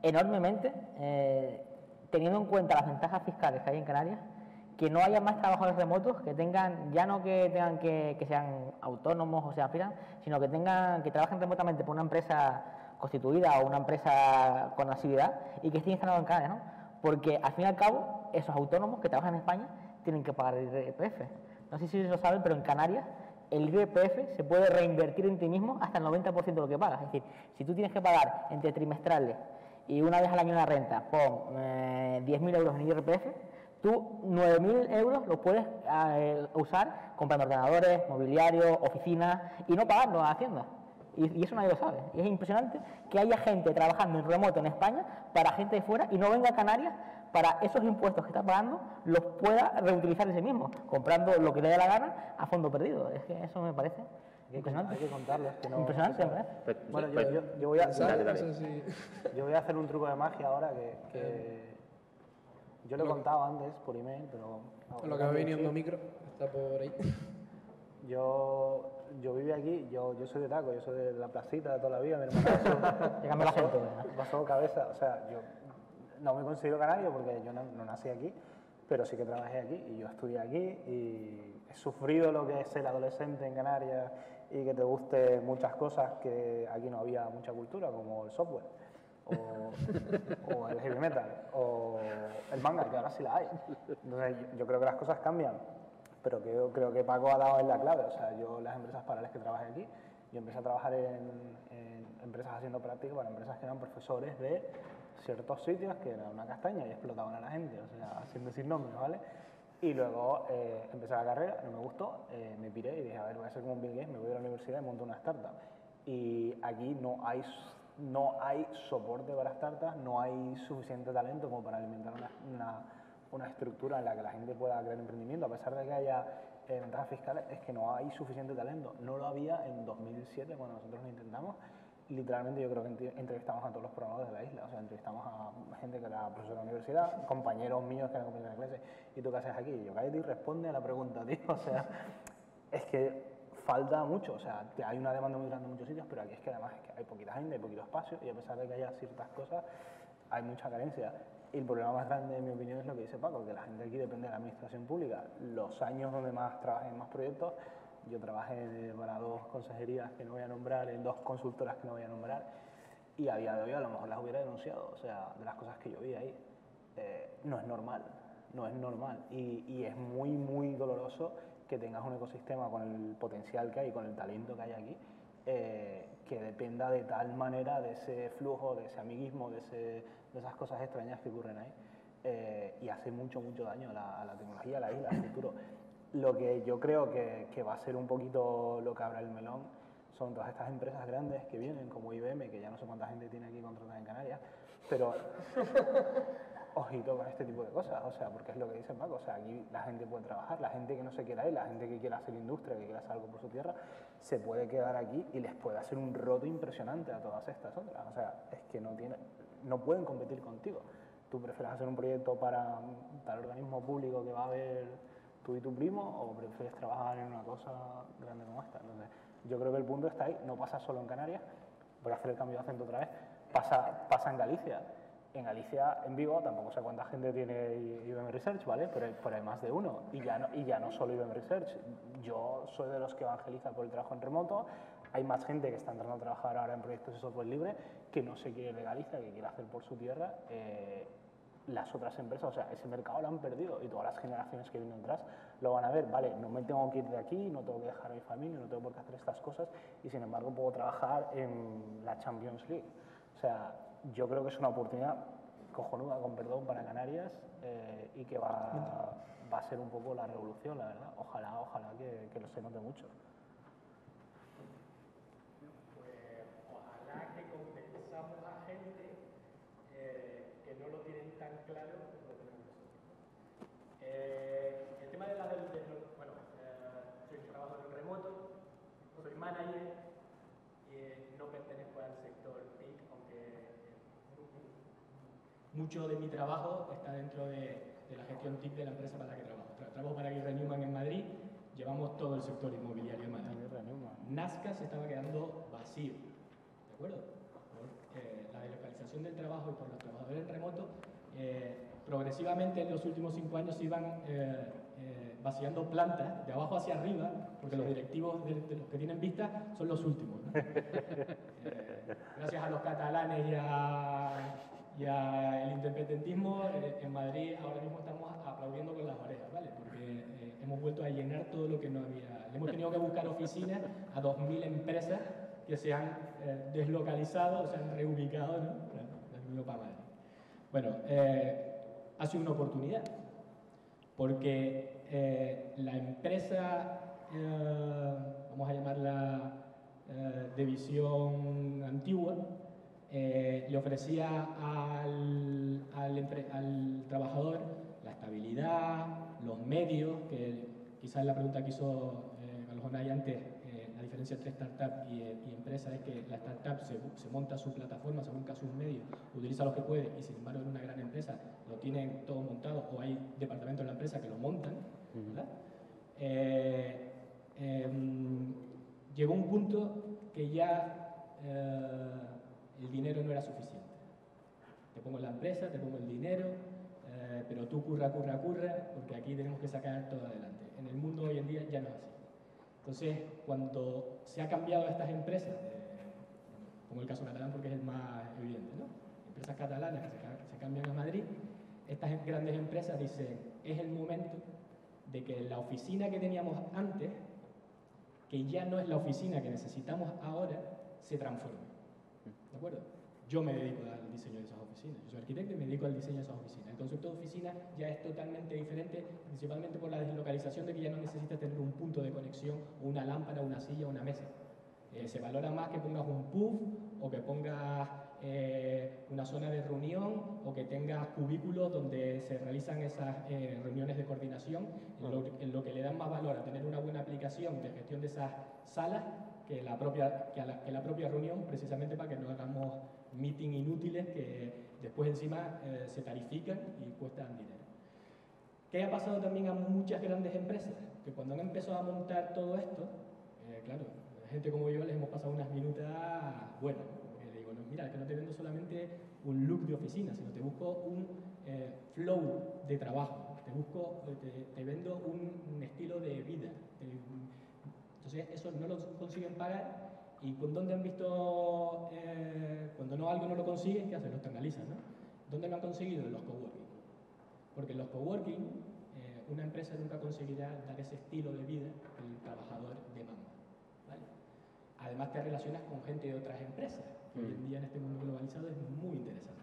enormemente, teniendo en cuenta las ventajas fiscales que hay en Canarias, que no haya más trabajadores remotos que tengan, ya no que tengan que sean autónomos o sean freelance, sino que trabajen remotamente por una empresa constituida o una empresa con actividad y que estén instalados en Canarias, ¿no? Porque al fin y al cabo, esos autónomos que trabajan en España tienen que pagar el IRPF. No sé si lo saben, pero en Canarias el IRPF se puede reinvertir en ti mismo hasta el 90% de lo que pagas. Es decir, si tú tienes que pagar entre trimestrales y una vez al año una renta, pon 10.000 euros en IRPF, tú 9.000 euros los puedes usar comprando ordenadores, mobiliario, oficinas y no pagarlo a Hacienda. Y eso nadie lo sabe. Y es impresionante que haya gente trabajando en remoto en España para gente de fuera y no venga a Canarias para esos impuestos que está pagando los pueda reutilizar en sí mismo, comprando lo que le dé la gana a fondo perdido. Es que eso me parece impresionante. Hay que contarlo. Es que no, impresionante, no se sabe. ¿verdad? Bueno, yo voy a Dale. yo voy a hacer un truco de magia ahora que yo lo he contado antes por email, pero... Lo que va viniendo micro está por ahí. Yo vivo aquí, yo soy de Taco, yo soy de la placita de toda la vida, mi hermanazo. Llegame la gente, ¿verdad? Pasó cabeza, o sea, yo no me considero canario porque yo no nací aquí, pero sí que trabajé aquí y yo estudié aquí y he sufrido lo que es ser adolescente en Canarias y que te guste muchas cosas que aquí no había mucha cultura, como el software, o el heavy metal, o el manga, que ahora sí la hay. Entonces yo creo que las cosas cambian, pero que yo creo que Paco ha dado en la clave. O sea, yo las empresas para las que trabajé aquí, yo empecé a trabajar en empresas haciendo prácticas para empresas que eran profesores de ciertos sitios que eran una castaña y explotaban a la gente, o sea, sin decir nombres, ¿vale? Y luego empecé la carrera, no me gustó, me piré y dije, a ver, voy a ser como un Bill Gates, me voy a la universidad y monto una startup. Y aquí no hay soporte para startups, no hay suficiente talento como para alimentar una estructura en la que la gente pueda crear emprendimiento, a pesar de que haya ventajas fiscales, es que no hay suficiente talento. No lo había en 2007 cuando nosotros lo intentamos. Literalmente yo creo que entrevistamos a todos los programadores de la isla, o sea, entrevistamos a gente que era profesora de la universidad, compañeros míos que eran compañeros de clase, ¿y tú qué haces aquí? Y yo, cállate y responde a la pregunta, tío, o sea, es que falta mucho, o sea, hay una demanda muy grande en muchos sitios, pero aquí es que además es que hay poquita gente, hay poquito espacio, y a pesar de que haya ciertas cosas, hay mucha carencia. Y el problema más grande, en mi opinión, es lo que dice Paco, que la gente aquí depende de la administración pública. Los años donde más trabajé en más proyectos, yo trabajé para 2 consejerías que no voy a nombrar, en 2 consultoras que no voy a nombrar, y a día de hoy a lo mejor las hubiera denunciado, o sea, de las cosas que yo vi ahí. No es normal, no es normal, y es muy, muy doloroso que tengas un ecosistema con el potencial que hay, con el talento que hay aquí, que dependa de tal manera de ese flujo, de ese amiguismo, de esas cosas extrañas que ocurren ahí, y hace mucho, mucho daño a la tecnología, a la isla, al futuro. Lo que yo creo que va a ser un poquito lo que abra el melón son todas estas empresas grandes que vienen, como IBM, que ya no sé cuánta gente tiene aquí contratada en Canarias, pero ojito con este tipo de cosas, o sea, porque es lo que dice Paco, o sea, aquí la gente puede trabajar, la gente que no se quiera ir, la gente que quiera hacer industria, que quiera hacer algo por su tierra, se puede quedar aquí y les puede hacer un roto impresionante a todas estas otras, o sea, es que no pueden competir contigo. ¿Tú prefieres hacer un proyecto para tal organismo público que va a ver tú y tu primo, o prefieres trabajar en una cosa grande como esta? Entonces, yo creo que el punto está ahí, no pasa solo en Canarias, voy a hacer el cambio de acento otra vez, pasa en Galicia. En Galicia, en Vigo, tampoco sé cuánta gente tiene IBM Research, ¿vale? Pero hay más de uno, y ya no solo IBM Research. Yo soy de los que evangeliza por el trabajo en remoto, hay más gente que está entrando a trabajar ahora en proyectos de software libre que no se quiere de Galicia, que quiere hacer por su tierra. Las otras empresas, o sea, ese mercado lo han perdido y todas las generaciones que vienen detrás lo van a ver, vale, no me tengo que ir de aquí, no tengo que dejar a mi familia, no tengo por qué hacer estas cosas y sin embargo puedo trabajar en la Champions League. O sea, yo creo que es una oportunidad cojonuda, con perdón, para Canarias y que va a ser un poco la revolución, la verdad. Ojalá que se note mucho. Pues ojalá que convenzamos a gente que no lo tienen tan claro como lo tenemos nosotros. El tema de bueno, soy trabajador en remoto, soy manager, no pertenezco al sector TIC, aunque mucho de mi trabajo está dentro de la gestión TIC de la empresa para la que trabajo. Trabajo para Aguirre Newman en Madrid, llevamos todo el sector inmobiliario en Madrid. Nazca se estaba quedando vacío, ¿de acuerdo? la delocalización del trabajo y por los trabajadores en remoto, progresivamente en los últimos 5 años se iban vaciando plantas de abajo hacia arriba, porque los directivos de los que tienen vista son los últimos, ¿no? Gracias a los catalanes y al independentismo, en Madrid ahora mismo estamos aplaudiendo con las orejas, ¿vale? Porque hemos vuelto a llenar todo lo que no había. Hemos tenido que buscar oficinas a 2.000 empresas que se han deslocalizado, se han reubicado, ¿no? Para Madrid. Bueno, ha sido una oportunidad, porque la empresa, vamos a llamarla de visión antigua, le ofrecía al trabajador la estabilidad, los medios, que quizás la pregunta que hizo Carlos Onay antes, la diferencia entre startup y empresa es que la startup se monta su plataforma, se busca sus medios, utiliza los que puede, y sin embargo en una gran empresa lo tienen todo montado, o hay departamentos en la empresa que lo montan, ¿verdad? Llegó un punto que ya el dinero no era suficiente. Te pongo la empresa, te pongo el dinero, pero tú curra, porque aquí tenemos que sacar todo adelante. En el mundo hoy en día ya no es así. Entonces, cuando se ha cambiado a estas empresas, pongo el caso catalán porque es el más evidente, ¿no? Empresas catalanas que se cambian a Madrid, estas grandes empresas dicen, es el momento de que la oficina que teníamos antes, que ya no es la oficina que necesitamos ahora, se transforme. ¿De acuerdo? Yo me dedico al diseño de esas oficinas. Yo soy arquitecto y me dedico al diseño de esas oficinas. El concepto de oficina ya es totalmente diferente, principalmente por la deslocalización de que ya no necesitas tener un punto de conexión, o una lámpara, una silla, una mesa. Se valora más que pongas un puff, o que pongas una zona de reunión, o que tengas cubículos donde se realizan esas reuniones de coordinación, en lo que le dan más valor a tener una buena aplicación de gestión de esas salas que la propia reunión, precisamente para que no hagamos meeting inútiles que después encima se tarifican y cuestan dinero. ¿Qué ha pasado también a muchas grandes empresas? Que cuando han empezado a montar todo esto, claro, gente como yo les hemos pasado unas minutas buenas, porque le digo, no, mira, es que no te vendo solamente un look de oficina, sino te busco un flow de trabajo, te vendo un estilo de vida. Entonces, eso no lo consiguen pagar. ¿Y con dónde han visto, cuando algo no lo consiguen, qué hacen? Lo externalizan, ¿no? ¿Dónde lo han conseguido? En los coworking. Porque en los coworking, una empresa nunca conseguirá dar ese estilo de vida que el trabajador demanda, ¿vale? Además, te relacionas con gente de otras empresas, que hoy en día en este mundo globalizado es muy interesante.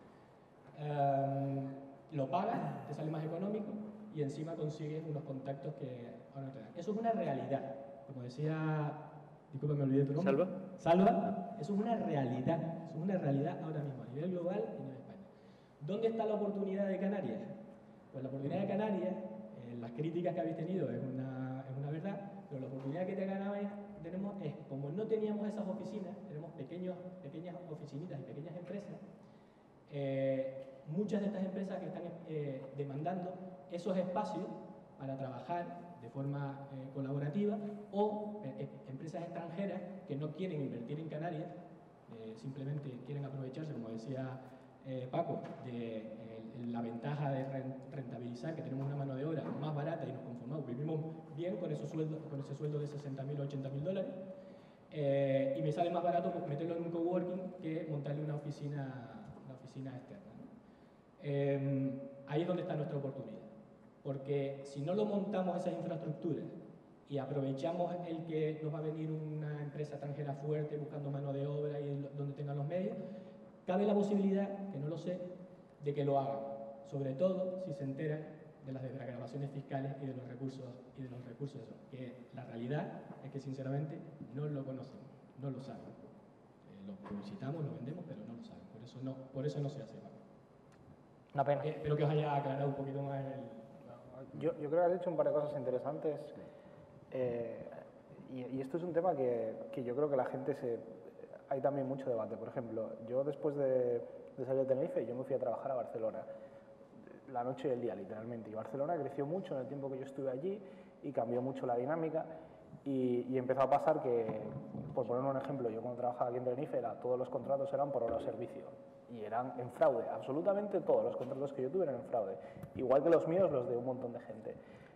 Lo pagas, te sale más económico, y encima consigues unos contactos que ahora no te dan. Eso es una realidad. Como decía, disculpa, me olvidé tu nombre. Salva, eso es una realidad ahora mismo, a nivel global y a nivel España. ¿Dónde está la oportunidad de Canarias? Pues la oportunidad de Canarias, las críticas que habéis tenido es una verdad, pero la oportunidad que tenemos es, como no teníamos esas oficinas, tenemos pequeñas oficinitas y pequeñas empresas, muchas de estas empresas que están demandando esos espacios para trabajar de forma colaborativa, o empresas extranjeras que no quieren invertir en Canarias, simplemente quieren aprovecharse, como decía Paco, de la ventaja de rentabilizar, que tenemos una mano de obra más barata y nos conformamos, vivimos bien con ese sueldo de 60.000 o 80.000 dólares, y me sale más barato pues, meterlo en un coworking que montarle una oficina externa, ¿no? Ahí es donde está nuestra oportunidad. Porque si no lo montamos esas infraestructuras y aprovechamos el que nos va a venir una empresa extranjera fuerte buscando mano de obra y donde tengan los medios, cabe la posibilidad, que no lo sé, de que lo hagan, sobre todo si se enteran de las desgravaciones fiscales y de los recursos de eso. Que la realidad es que sinceramente no lo conocen, no lo saben. Lo publicitamos, lo vendemos, pero no lo saben. Por eso no se hace. Una pena. Espero que os haya aclarado un poquito más el... Yo creo que has dicho un par de cosas interesantes y esto es un tema que yo creo que la gente hay también mucho debate. Por ejemplo, yo después de salir de Tenerife, yo me fui a trabajar a Barcelona, la noche y el día literalmente, y Barcelona creció mucho en el tiempo que yo estuve allí y cambió mucho la dinámica y empezó a pasar que por poner un ejemplo, yo cuando trabajaba aquí en Tenerife, todos los contratos eran por hora de servicio y eran en fraude, absolutamente todos los contratos que yo tuve eran en fraude, igual que los míos, los de un montón de gente.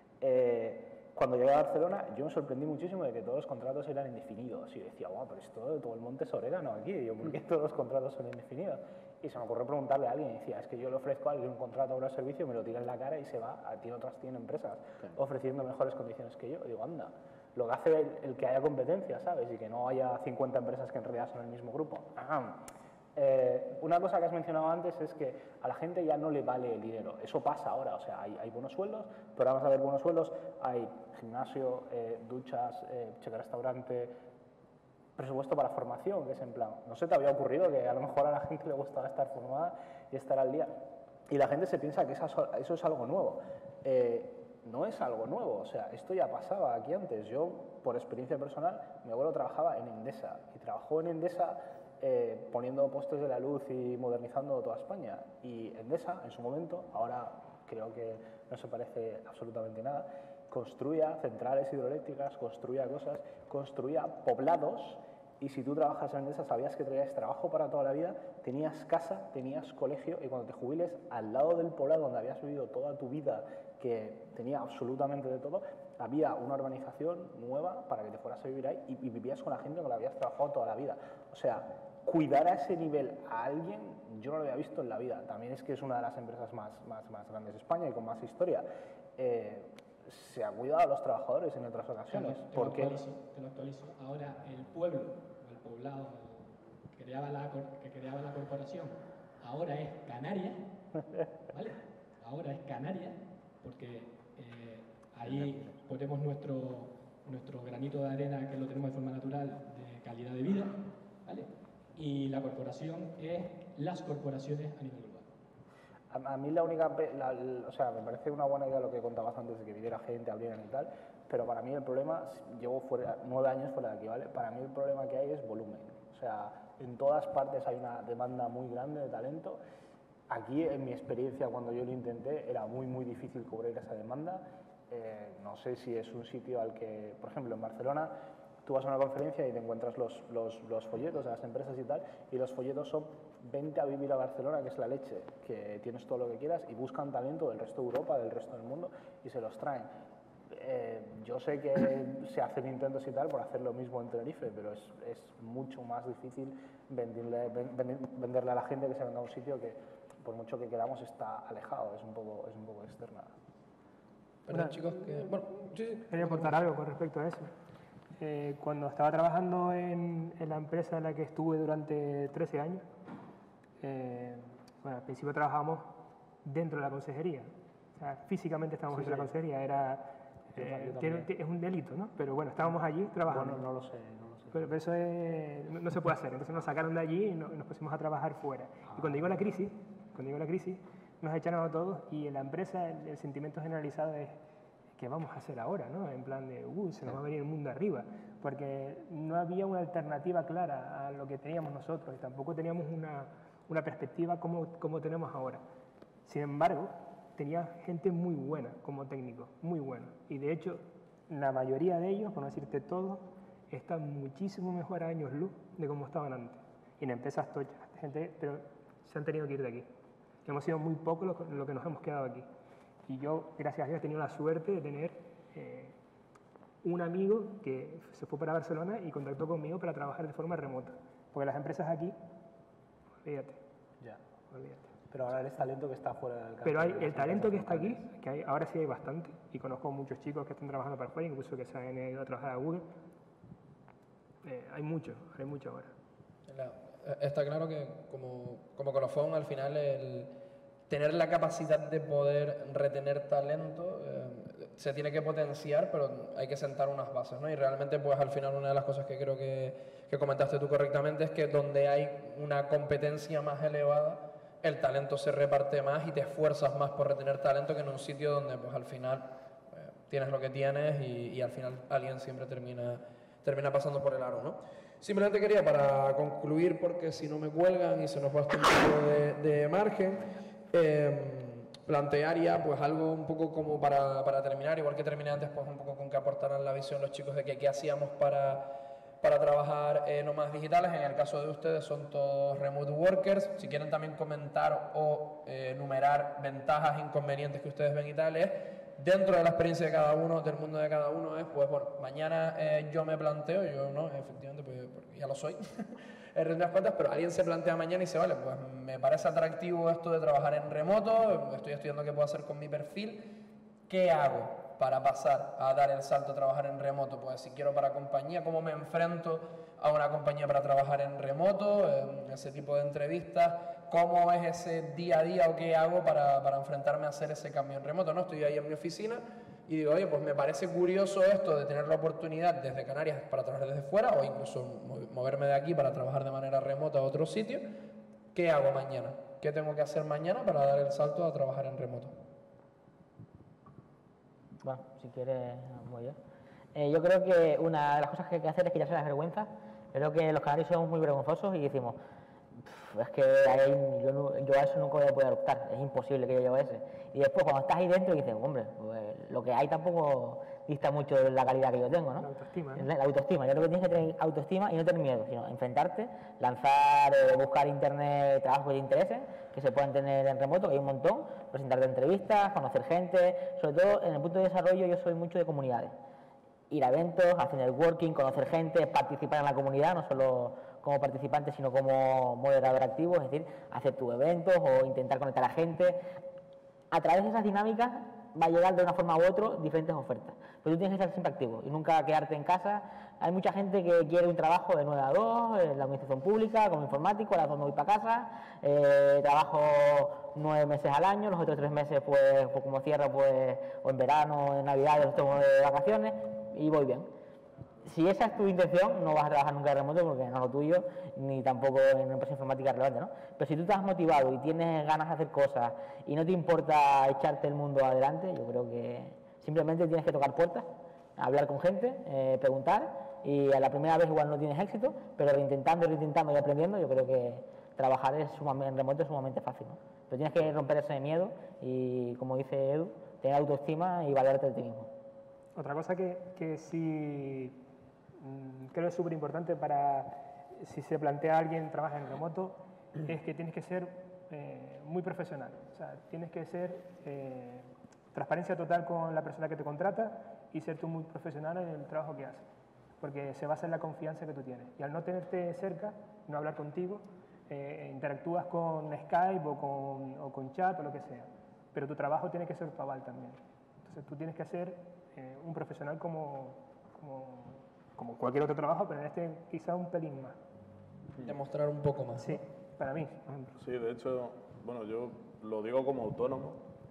Cuando llegué a Barcelona, yo me sorprendí muchísimo de que todos los contratos eran indefinidos y decía, wow, pero esto de todo el monte es orégano aquí, y yo, ¿por qué todos los contratos son indefinidos? Y se me ocurrió preguntarle a alguien y decía, es que yo le ofrezco a alguien un contrato a hora de servicio, me lo tira en la cara y se va, tiene otras 100 empresas ofreciendo mejores condiciones que yo. Y digo, anda, lo que hace el que haya competencia, ¿sabes? Y que no haya 50 empresas que en realidad son el mismo grupo. Una cosa que has mencionado antes es que a la gente ya no le vale el dinero. Eso pasa ahora, o sea, hay buenos sueldos, pero vamos a ver buenos sueldos, hay gimnasio, duchas, cheque restaurante, presupuesto para formación, que es en plan, no se te había ocurrido que a lo mejor a la gente le gustaba estar formada y estar al día. Y la gente se piensa que eso es algo nuevo. No es algo nuevo, o sea, esto ya pasaba aquí antes. Yo, por experiencia personal, mi abuelo trabajaba en Endesa y trabajó en Endesa poniendo postes de la luz y modernizando toda España. Y Endesa, en su momento, ahora creo que no se parece absolutamente nada, construía centrales hidroeléctricas, construía cosas, construía poblados, y si tú trabajas en Endesa sabías que traías trabajo para toda la vida, tenías casa, tenías colegio, y cuando te jubiles, al lado del poblado donde habías vivido toda tu vida, que tenía absolutamente de todo, había una urbanización nueva para que te fueras a vivir ahí y vivías con la gente con la que habías trabajado toda la vida. O sea, cuidar a ese nivel a alguien, yo no lo había visto en la vida. También es que es una de las empresas más grandes de España y con más historia. Se ha cuidado a los trabajadores en otras ocasiones. Te lo actualizo. Ahora el pueblo, o el poblado que creaba la corporación, ahora es Canarias, ¿vale? Ahora es Canarias, porque ahí ponemos nuestro granito de arena, que lo tenemos de forma natural, de calidad de vida, ¿vale? Y la corporación es las corporaciones a nivel global. A mí la única, o sea, me parece una buena idea lo que contabas antes de que viniera gente, abrieran y tal, pero para mí el problema, llevo 9 años fuera de aquí, ¿vale? Para mí el problema que hay es volumen. O sea, en todas partes hay una demanda muy grande de talento. Aquí, en mi experiencia, cuando yo lo intenté, era muy difícil cubrir esa demanda. No sé si es un sitio al que, por ejemplo, en Barcelona, tú vas a una conferencia y te encuentras los folletos de las empresas y tal, y los folletos son vente a vivir a Barcelona, que es la leche, que tienes todo lo que quieras, y buscan talento del resto de Europa, del resto del mundo, y se los traen. Yo sé que se hacen intentos y tal por hacer lo mismo en Tenerife, pero es mucho más difícil venderle a la gente que se venga a un sitio que, por mucho que queramos, está alejado, es un poco externa. Perdón, chicos, que... Bueno, sí. Quería aportar algo con respecto a eso. Cuando estaba trabajando en la empresa en la que estuve durante 13 años, bueno, al principio trabajábamos dentro de la consejería. O sea, físicamente estábamos dentro de la consejería, es un delito, ¿no? Pero bueno, estábamos allí trabajando. Bueno, no lo sé. Pero eso no se puede hacer. Entonces nos sacaron de allí y nos pusimos a trabajar fuera. Y cuando llegó la crisis, nos echaron a todos, y en la empresa el sentimiento generalizado es ¿qué vamos a hacer ahora? ¿No? En plan de, se nos va a venir el mundo arriba, porque no había una alternativa clara a lo que teníamos nosotros y tampoco teníamos una perspectiva como tenemos ahora. Sin embargo, tenía gente muy buena como técnico, muy buena, y de hecho la mayoría de ellos, por no decirte todos, están muchísimo mejor a años luz de como estaban antes, y en empresas tochas, gente, pero se han tenido que ir de aquí. Hemos sido muy pocos lo que nos hemos quedado aquí. Y yo, gracias a Dios, he tenido la suerte de tener un amigo que se fue para Barcelona y contactó conmigo para trabajar de forma remota. Porque las empresas aquí, olvídate. Ya. Olvídate. Pero ahora eres talento que está fuera del campo. Pero el talento que está aquí, ahora sí hay bastante, y conozco muchos chicos que están trabajando para afuera, incluso que se han ido a trabajar a Google. Hay mucho ahora. Está claro que como colofón, al final, el tener la capacidad de poder retener talento se tiene que potenciar, pero hay que sentar unas bases, ¿no? Y realmente, pues al final, una de las cosas que creo que comentaste tú correctamente es que donde hay una competencia más elevada, el talento se reparte más y te esfuerzas más por retener talento que en un sitio donde, pues al final, tienes lo que tienes y al final alguien siempre termina pasando por el aro, ¿no? Simplemente quería, para concluir, porque si no me cuelgan y se nos va un poco de margen, plantear ya pues algo un poco como para terminar, igual que terminé antes, pues un poco con que aportaran la visión los chicos de que qué hacíamos para para trabajar nómadas digitales. En el caso de ustedes son todos remote workers. Si quieren también comentar o enumerar ventajas, inconvenientes que ustedes ven y tal, es dentro de la experiencia de cada uno, del mundo de cada uno, es pues bueno, mañana yo me planteo, yo no, efectivamente, pues, porque ya lo soy, en rendidas cuentas, pero alguien se plantea mañana y dice, vale, pues me parece atractivo esto de trabajar en remoto, estoy estudiando qué puedo hacer con mi perfil, ¿qué hago para pasar a dar el salto a trabajar en remoto? Pues si quiero para compañía, ¿cómo me enfrento a una compañía para trabajar en remoto? Ese tipo de entrevistas, ¿cómo es ese día a día o qué hago para enfrentarme a hacer ese cambio en remoto? ¿No? Estoy ahí en mi oficina y digo, oye, pues me parece curioso esto de tener la oportunidad desde Canarias para trabajar desde fuera o incluso moverme de aquí para trabajar de manera remota a otro sitio. ¿Qué hago mañana? ¿Qué tengo que hacer mañana para dar el salto a trabajar en remoto? Bueno, si quieres, voy yo. Yo creo que una de las cosas que hay que hacer es quitarse las vergüenzas. Creo que los canarios somos muy vergonzosos y decimos, es que yo a eso nunca voy a poder optar, es imposible que yo lleve ese. Y después cuando estás ahí dentro dices, hombre, pues, lo que hay tampoco dista mucho de la calidad que yo tengo, ¿no? La autoestima, ¿no? La autoestima, yo creo que tienes que tener autoestima y no tener miedo, sino enfrentarte, lanzar, buscar internet, trabajos que te interesen, que se puedan tener en remoto, que hay un montón, presentarte entrevistas, conocer gente, sobre todo en el punto de desarrollo yo soy mucho de comunidades. Ir a eventos, hacer networking, conocer gente, participar en la comunidad, no solo como participante, sino como moderador activo, es decir, hacer tus eventos o intentar conectar a gente. A través de esas dinámicas va a llegar de una forma u otra diferentes ofertas. Pero tú tienes que estar siempre activo y nunca quedarte en casa. Hay mucha gente que quiere un trabajo de 9 a 2, en la administración pública, como informático, a las 2 me voy para casa, trabajo 9 meses al año, los otros 3 meses, pues como cierro, pues, o en verano, o en Navidad, los tengo de vacaciones y voy bien. Si esa es tu intención, no vas a trabajar nunca de remoto porque no es lo tuyo, ni tampoco en una empresa informática relevante, ¿no? Pero si tú estás motivado y tienes ganas de hacer cosas y no te importa echarte el mundo adelante, yo creo que simplemente tienes que tocar puertas, hablar con gente, preguntar, y a la primera vez igual no tienes éxito, pero reintentando y aprendiendo, yo creo que trabajar en remoto es sumamente fácil, ¿no? Pero tienes que romper ese miedo y, como dice Edu, tener autoestima y valorarte de ti mismo. Otra cosa que sí creo es súper importante para si se plantea a alguien trabajar en remoto es que tienes que ser muy profesional. O sea, tienes que ser transparencia total con la persona que te contrata y ser tú muy profesional en el trabajo que haces. Porque se basa en la confianza que tú tienes. Y al no tenerte cerca, no hablar contigo, interactúas con Skype o con chat o lo que sea. Pero tu trabajo tiene que ser tu aval también. Entonces tú tienes que ser un profesional como cualquier otro trabajo, pero en este quizá un pelín más. Demostrar un poco más. Sí, para mí, por ejemplo. Sí, de hecho, bueno, yo lo digo como autónomo.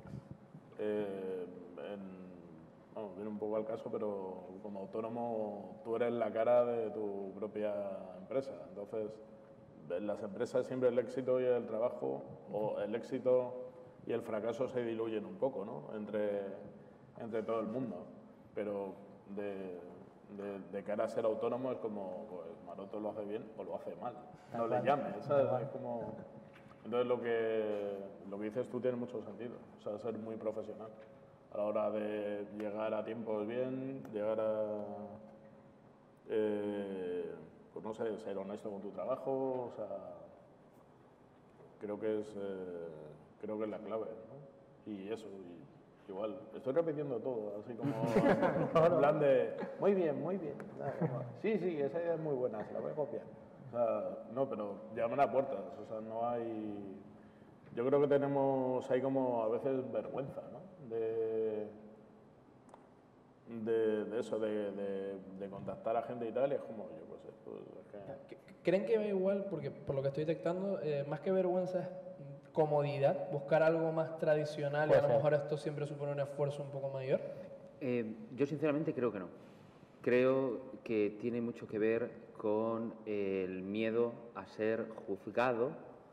Vamos, viene un poco al caso, pero como autónomo tú eres la cara de tu propia empresa. Entonces, en las empresas siempre el éxito y el trabajo, o el éxito y el fracaso se diluyen un poco, ¿no? Entre todo el mundo. Pero de cara a ser autónomo es como, pues Maroto lo hace bien o lo hace mal. No le llames, ¿sabes? Es como... Entonces lo que dices tú tiene mucho sentido. O sea, ser muy profesional a la hora de llegar a tiempos bien, llegar a... pues no sé, ser honesto con tu trabajo, o sea... Creo que es la clave, ¿no? Y eso, igual, estoy repitiendo todo, así como en plan de, muy bien, sí, esa idea es muy buena, se la voy a copiar. O sea, no, pero llaman a puertas, o sea, no hay... Yo creo que tenemos ahí como a veces vergüenza, ¿no? De eso, de contactar a gente y tal, y es como, yo pues es que... ¿Creen que va igual? Porque por lo que estoy detectando, más que vergüenza es comodidad, buscar algo más tradicional y a lo mejor esto siempre supone un esfuerzo un poco mayor. Yo sinceramente creo que no. Creo que tiene mucho que ver con el miedo a ser juzgado,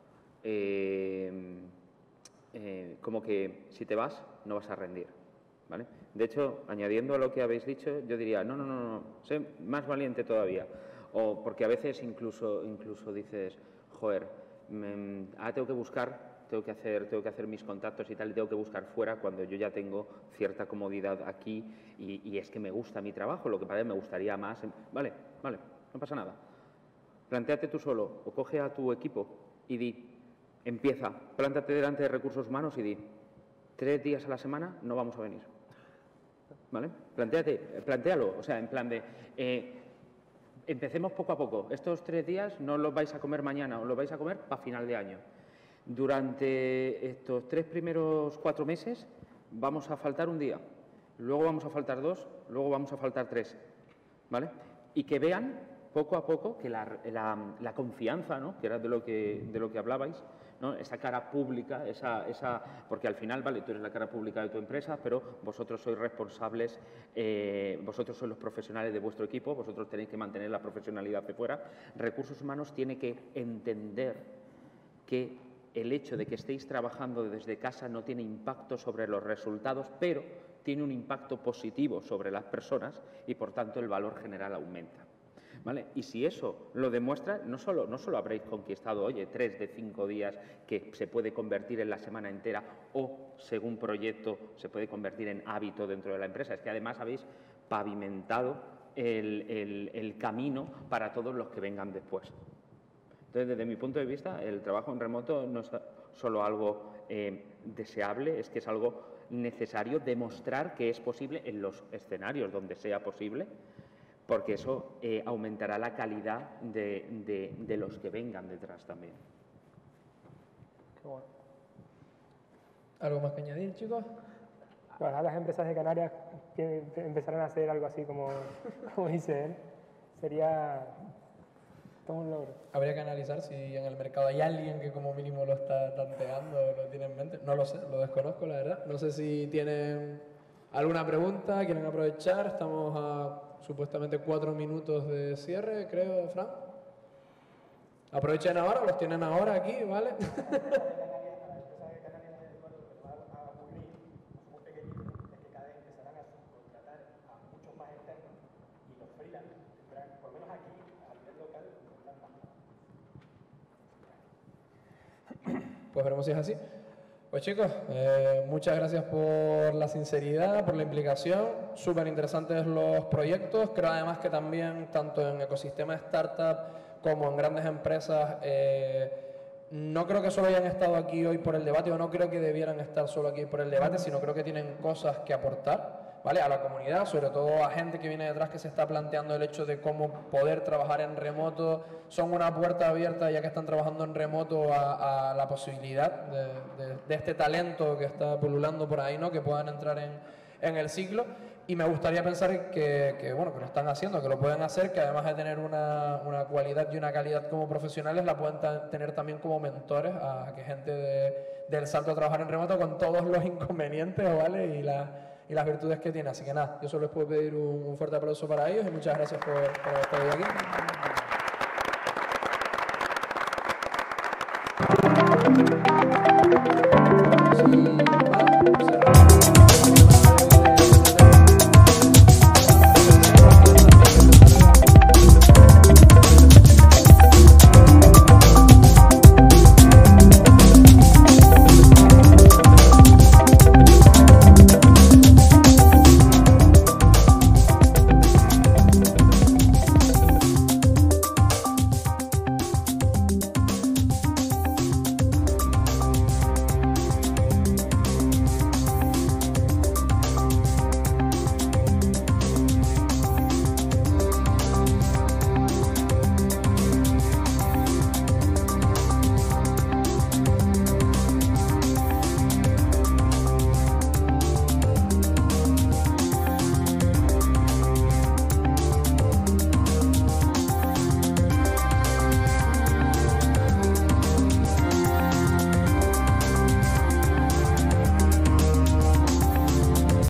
como que si te vas no vas a rendir, ¿vale? De hecho, añadiendo a lo que habéis dicho, yo diría, no, sé más valiente todavía. O porque a veces incluso dices, joder, ahora tengo que buscar, tengo que hacer mis contactos y tal, y tengo que buscar fuera cuando yo ya tengo cierta comodidad aquí y es que me gusta mi trabajo, lo que pasa es que me gustaría más. Vale, no pasa nada. Plantéate tú solo o coge a tu equipo y empieza, plántate delante de recursos humanos y 3 días a la semana no vamos a venir. ¿Vale? Plantéalo, o sea, en plan de, empecemos poco a poco. Estos 3 días no los vais a comer mañana, os los vais a comer para final de año. Durante estos 3 primeros 4 meses vamos a faltar un día, luego vamos a faltar 2, luego vamos a faltar 3, ¿vale? Y que vean poco a poco que la confianza, ¿no? Que era de lo que hablabais, ¿no? Esa cara pública, porque al final, vale, tú eres la cara pública de tu empresa, pero vosotros sois responsables, vosotros sois los profesionales de vuestro equipo, vosotros tenéis que mantener la profesionalidad de fuera. Recursos humanos tiene que entender que el hecho de que estéis trabajando desde casa no tiene impacto sobre los resultados, pero tiene un impacto positivo sobre las personas y, por tanto, el valor general aumenta. ¿Vale? Y si eso lo demuestra, no solo habréis conquistado, oye, 3 de 5 días que se puede convertir en la semana entera o, según proyecto, se puede convertir en hábito dentro de la empresa, es que además habéis pavimentado el camino para todos los que vengan después. Entonces, desde mi punto de vista, el trabajo en remoto no es solo algo deseable, es que es algo necesario demostrar que es posible en los escenarios donde sea posible, porque eso aumentará la calidad de los que vengan detrás también. Qué bueno. ¿Algo más que añadir, chicos? Ojalá las empresas de Canarias que empezaran a hacer algo así como dice él. Sería todo un logro. Habría que analizar si en el mercado hay alguien que como mínimo lo está tanteando o lo tiene en mente. No lo sé, lo desconozco, la verdad. No sé si tienen alguna pregunta, quieren aprovechar. Estamos a supuestamente 4 minutos de cierre, creo, Fran. Aprovechen ahora, los tienen ahora aquí, ¿vale? Pues veremos si es así. Pues chicos, muchas gracias por la sinceridad, por la implicación. Súper interesantes los proyectos. Creo además que también, tanto en ecosistema startup como en grandes empresas, no creo que solo hayan estado aquí hoy por el debate, o no creo que debieran estar solo aquí por el debate, sino creo que tienen cosas que aportar, ¿vale? A la comunidad, sobre todo a gente que viene detrás que se está planteando el hecho de cómo poder trabajar en remoto. Son una puerta abierta, ya que están trabajando en remoto, a la posibilidad de este talento que está pululando por ahí, ¿no? Que puedan entrar en el ciclo. Y me gustaría pensar que bueno, que lo están haciendo, que lo pueden hacer, que además de tener una cualidad y una calidad como profesionales, la pueden tener también como mentores a que gente del salto a trabajar en remoto, con todos los inconvenientes, ¿vale? Y las virtudes que tiene. Así que nada, yo solo les puedo pedir un fuerte aplauso para ellos y muchas gracias por estar hoy aquí. Sí.